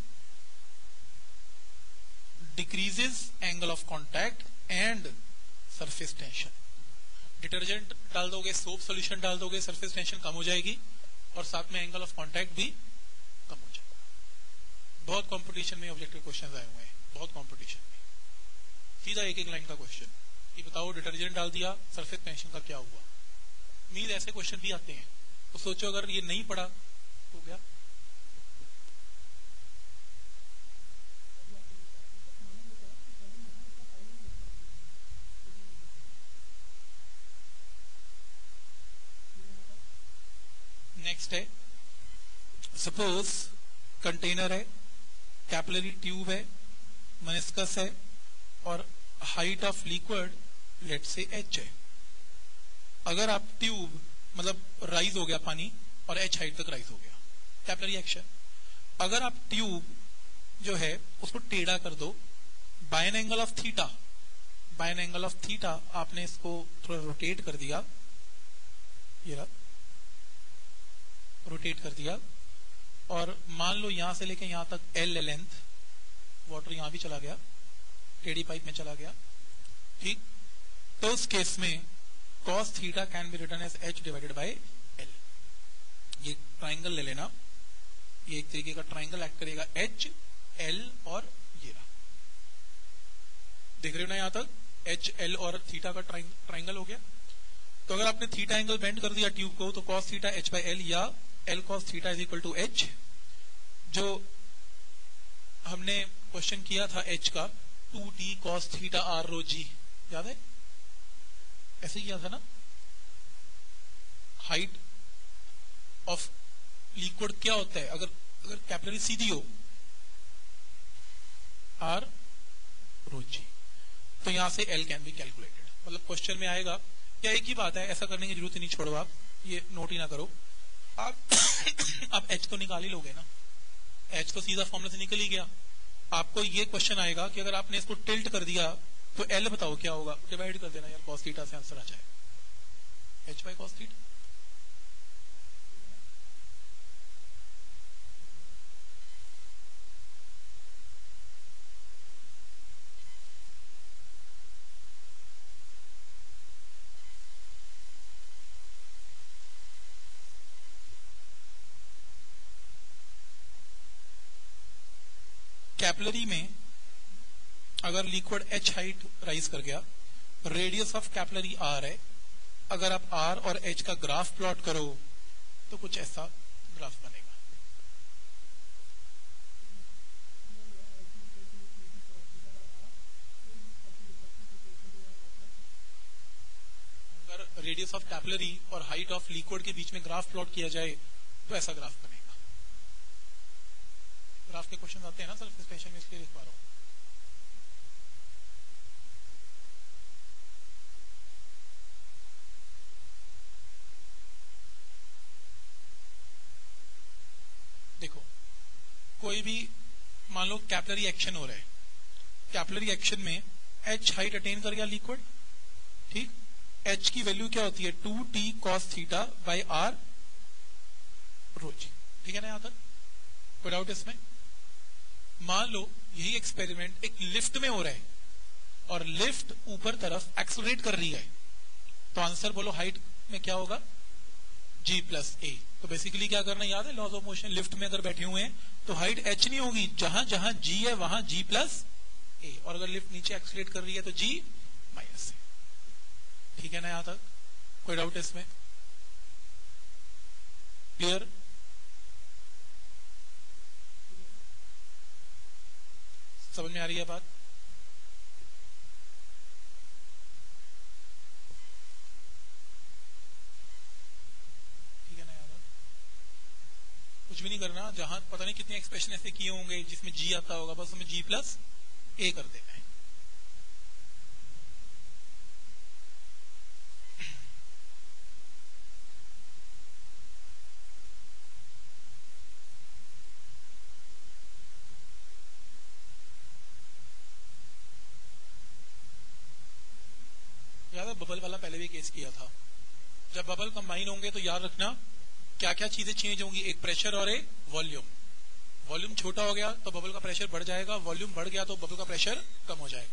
decreases angle of contact and surface tension। Detergent डाल दोगे, सोप सॉल्यूशन डाल दोगे, सरफेस टेंशन कम हो जाएगी और साथ में एंगल ऑफ कांटेक्ट भी कम हो जाएगा। बहुत कंपटीशन में ऑब्जेक्टिव क्वेश्चंस आए हुए हैं, बहुत कंपटीशन में। सीधा एक एक लाइन का क्वेश्चन कि बताओ डिटर्जेंट डाल दिया, सरफेस टेंशन का क्या हुआ। मील ऐसे क्वेश्चन भी आते हैं, तो सोचो अगर ये नहीं पढ़ा तो क्या। नेक्स्ट है, सपोज कंटेनर है, कैपिलरी ट्यूब है, मेनिस्कस है और हाइट ऑफ लिक्विड लेट से एच है। अगर आप ट्यूब मतलब राइज हो गया पानी और एच हाइट तक राइज हो गया, कैपिलरी एक्शन। अगर आप ट्यूब जो है उसको टेढ़ा कर दो by an angle of theta, by an angle of theta आपने इसको थोड़ा रोटेट कर दिया, ये रहा, रोटेट कर दिया, और मान लो यहां से लेके यहां तक एल लेंथ, वाटर यहां भी चला गया, टेढ़ी पाइप में चला गया, ठीक। तो उस केस में cos theta can be written as h divided by l। ये ट्राइंगल ले लेना, ये एक तरीके का ट्राइंगल एक्ट करेगा, h l और ये रहा, देख रहे हो ना यहां तक h l और थीटा का ट्राइंगल हो गया। तो अगर आपने थीटा एंगल बेंड कर दिया ट्यूब को, तो cos theta h by l या l cos theta is equal to h। जो हमने क्वेश्चन किया था h का, two T cos theta r rho g, याद है, ऐसे किया था ना। हाइट ऑफ लिक्विड क्या होता है, अगर अगर कैपिलरी सीधी हो, r रो g, तो यहां से l कैन बी कैलकुलेटेड। मतलब क्वेश्चन में आएगा, क्या एक ही बात है, ऐसा करने की जरूरत ही नहीं, छोड़ो आप ये नोट ही ना करो, आप आप h तो निकाल ही लोगे ना, एच तो सीधा फॉर्मूला से निकल ही गया। आपको ये क्वेश्चन आएगा कि अगर आपने इसको टिल्ट कर दिया तो एल बताओ क्या होगा, डिवाइड कर देना यार, कॉस थीटा से आंसर आ जाए, H by cos theta. Capillary में अगर लिक्विड एच हाइट राइज कर गया, रेडियस ऑफ कैपिलरी आर है, अगर आप आर और एच का ग्राफ प्लॉट करो तो कुछ ऐसा ग्राफ बनेगा। अगर रेडियस ऑफ कैपिलरी और हाइट ऑफ लिक्विड के बीच में ग्राफ प्लॉट किया जाए तो ऐसा ग्राफ बनेगा। ग्राफ के क्वेश्चन आते हैं ना सर स्पेशल में, इसलिए लिख पा रहा हूं। देखो कोई भी मान लो कैपिलरी एक्शन हो रहा है, कैपिलरी एक्शन में एच हाइट अटेन कर गया लिक्विड, ठीक, एच की वैल्यू क्या होती है, two T cos theta by R रोज, ठीक है ना यहां तक, कोई डाउट इसमें? मान लो यही एक्सपेरिमेंट एक लिफ्ट में हो रहा है और लिफ्ट ऊपर तरफ एक्सलरेट कर रही है, तो आंसर बोलो हाइट में क्या होगा, जी प्लस ए। तो बेसिकली क्या करना याद है, लॉज ऑफ मोशन, लिफ्ट में अगर बैठे हुए हैं तो हाइट एच नहीं होगी, जहां जहां जी है वहां जी प्लस ए, और अगर लिफ्ट नीचे एक्सलरेट कर रही है तो जी माइनस ए। ठीक है ना यहां तक, कोई डाउट है इसमें? क्लियर? समझ में आ रही है बात? ठीक है ना यार, कुछ भी नहीं करना, जहां पता नहीं कितने एक्सप्रेशन ऐसे किए होंगे जिसमें जी आता होगा, बस हमें जी प्लस ए कर देना है। बबल वाला पहले भी केस किया था, जब बबल कंबाइन होंगे तो याद रखना क्या क्या चीजें चेंज होंगी, एक प्रेशर और एक वॉल्यूम। वॉल्यूम छोटा हो गया तो बबल का प्रेशर बढ़ जाएगा, वॉल्यूम बढ़ गया तो बबल का प्रेशर कम हो जाएगा।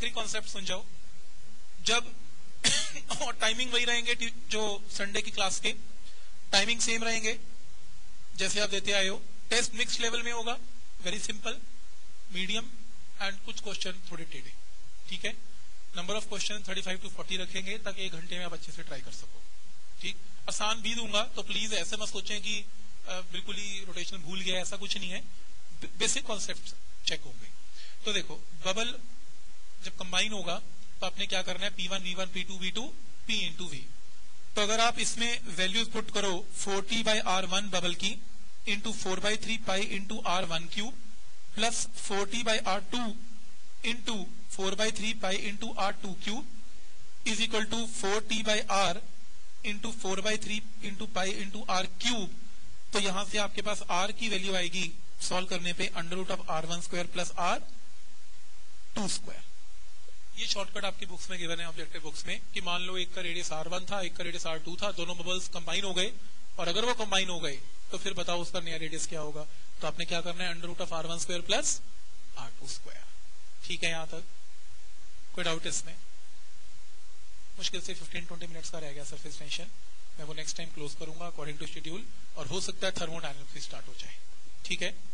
आखिरी कॉन्सेप्ट सुन जाओ। जब और टाइमिंग वही रहेंगे जो संडे की क्लास के, टाइमिंग सेम रहेंगे जैसे आप देते आए हो। टेस्ट मिक्स लेवल में होगा, वेरी सिंपल, मीडियम एंड कुछ क्वेश्चन थोड़े टेढ़े, ठीक है। Number of question thirty five to forty रखेंगे ताकि एक घंटे में आप अच्छे से ट्राई कर सको, ठीक। आसान भी दूंगा तो प्लीज ऐसे मत सोचें कि आ, बिल्कुल ही रोटेशन भूल गया, ऐसा कुछ नहीं है, बेसिक कॉन्सेप्ट चेक होंगे। तो देखो बबल जब कंबाइन होगा तो आपने क्या करना है, P one V one P two V two P into V. तो अगर आप इसमें वैल्यूज पुट करो forty by R one bubble की into four by three pi into R one cube plus forty by R two into four by three pi into R two cube is equal to four T by R into four by three into pi into R cube. तो यहां से आपके पास R की value आएगी solve करने पे under root of R one square plus R two square. ये शॉर्टकट आपकी बुक्स में गिवन है, ऑब्जेक्टिव बुक्स में, कि मान लो एक का रेडियस आर वन था, एक का रेडियस आर टू था, दोनों बबल्स कंबाइन हो गए, और अगर वो कंबाइन हो गए तो फिर बताओ उसका नया रेडियस क्या होगा। तो आपने क्या करना है, under root of R one square plus R two square. ठीक है, यहां तक कोई डाउट इसमें? मुश्किल से फिफ्टीन ट्वेंटी मिनट्स का रह गया सरफेस टेंशन, मैं वो नेक्स्ट टाइम क्लोज करूंगा अकॉर्डिंग टू शेड्यूल, और हो सकता है थर्मोडायनामिक्स स्टार्ट हो जाए। ठीक है।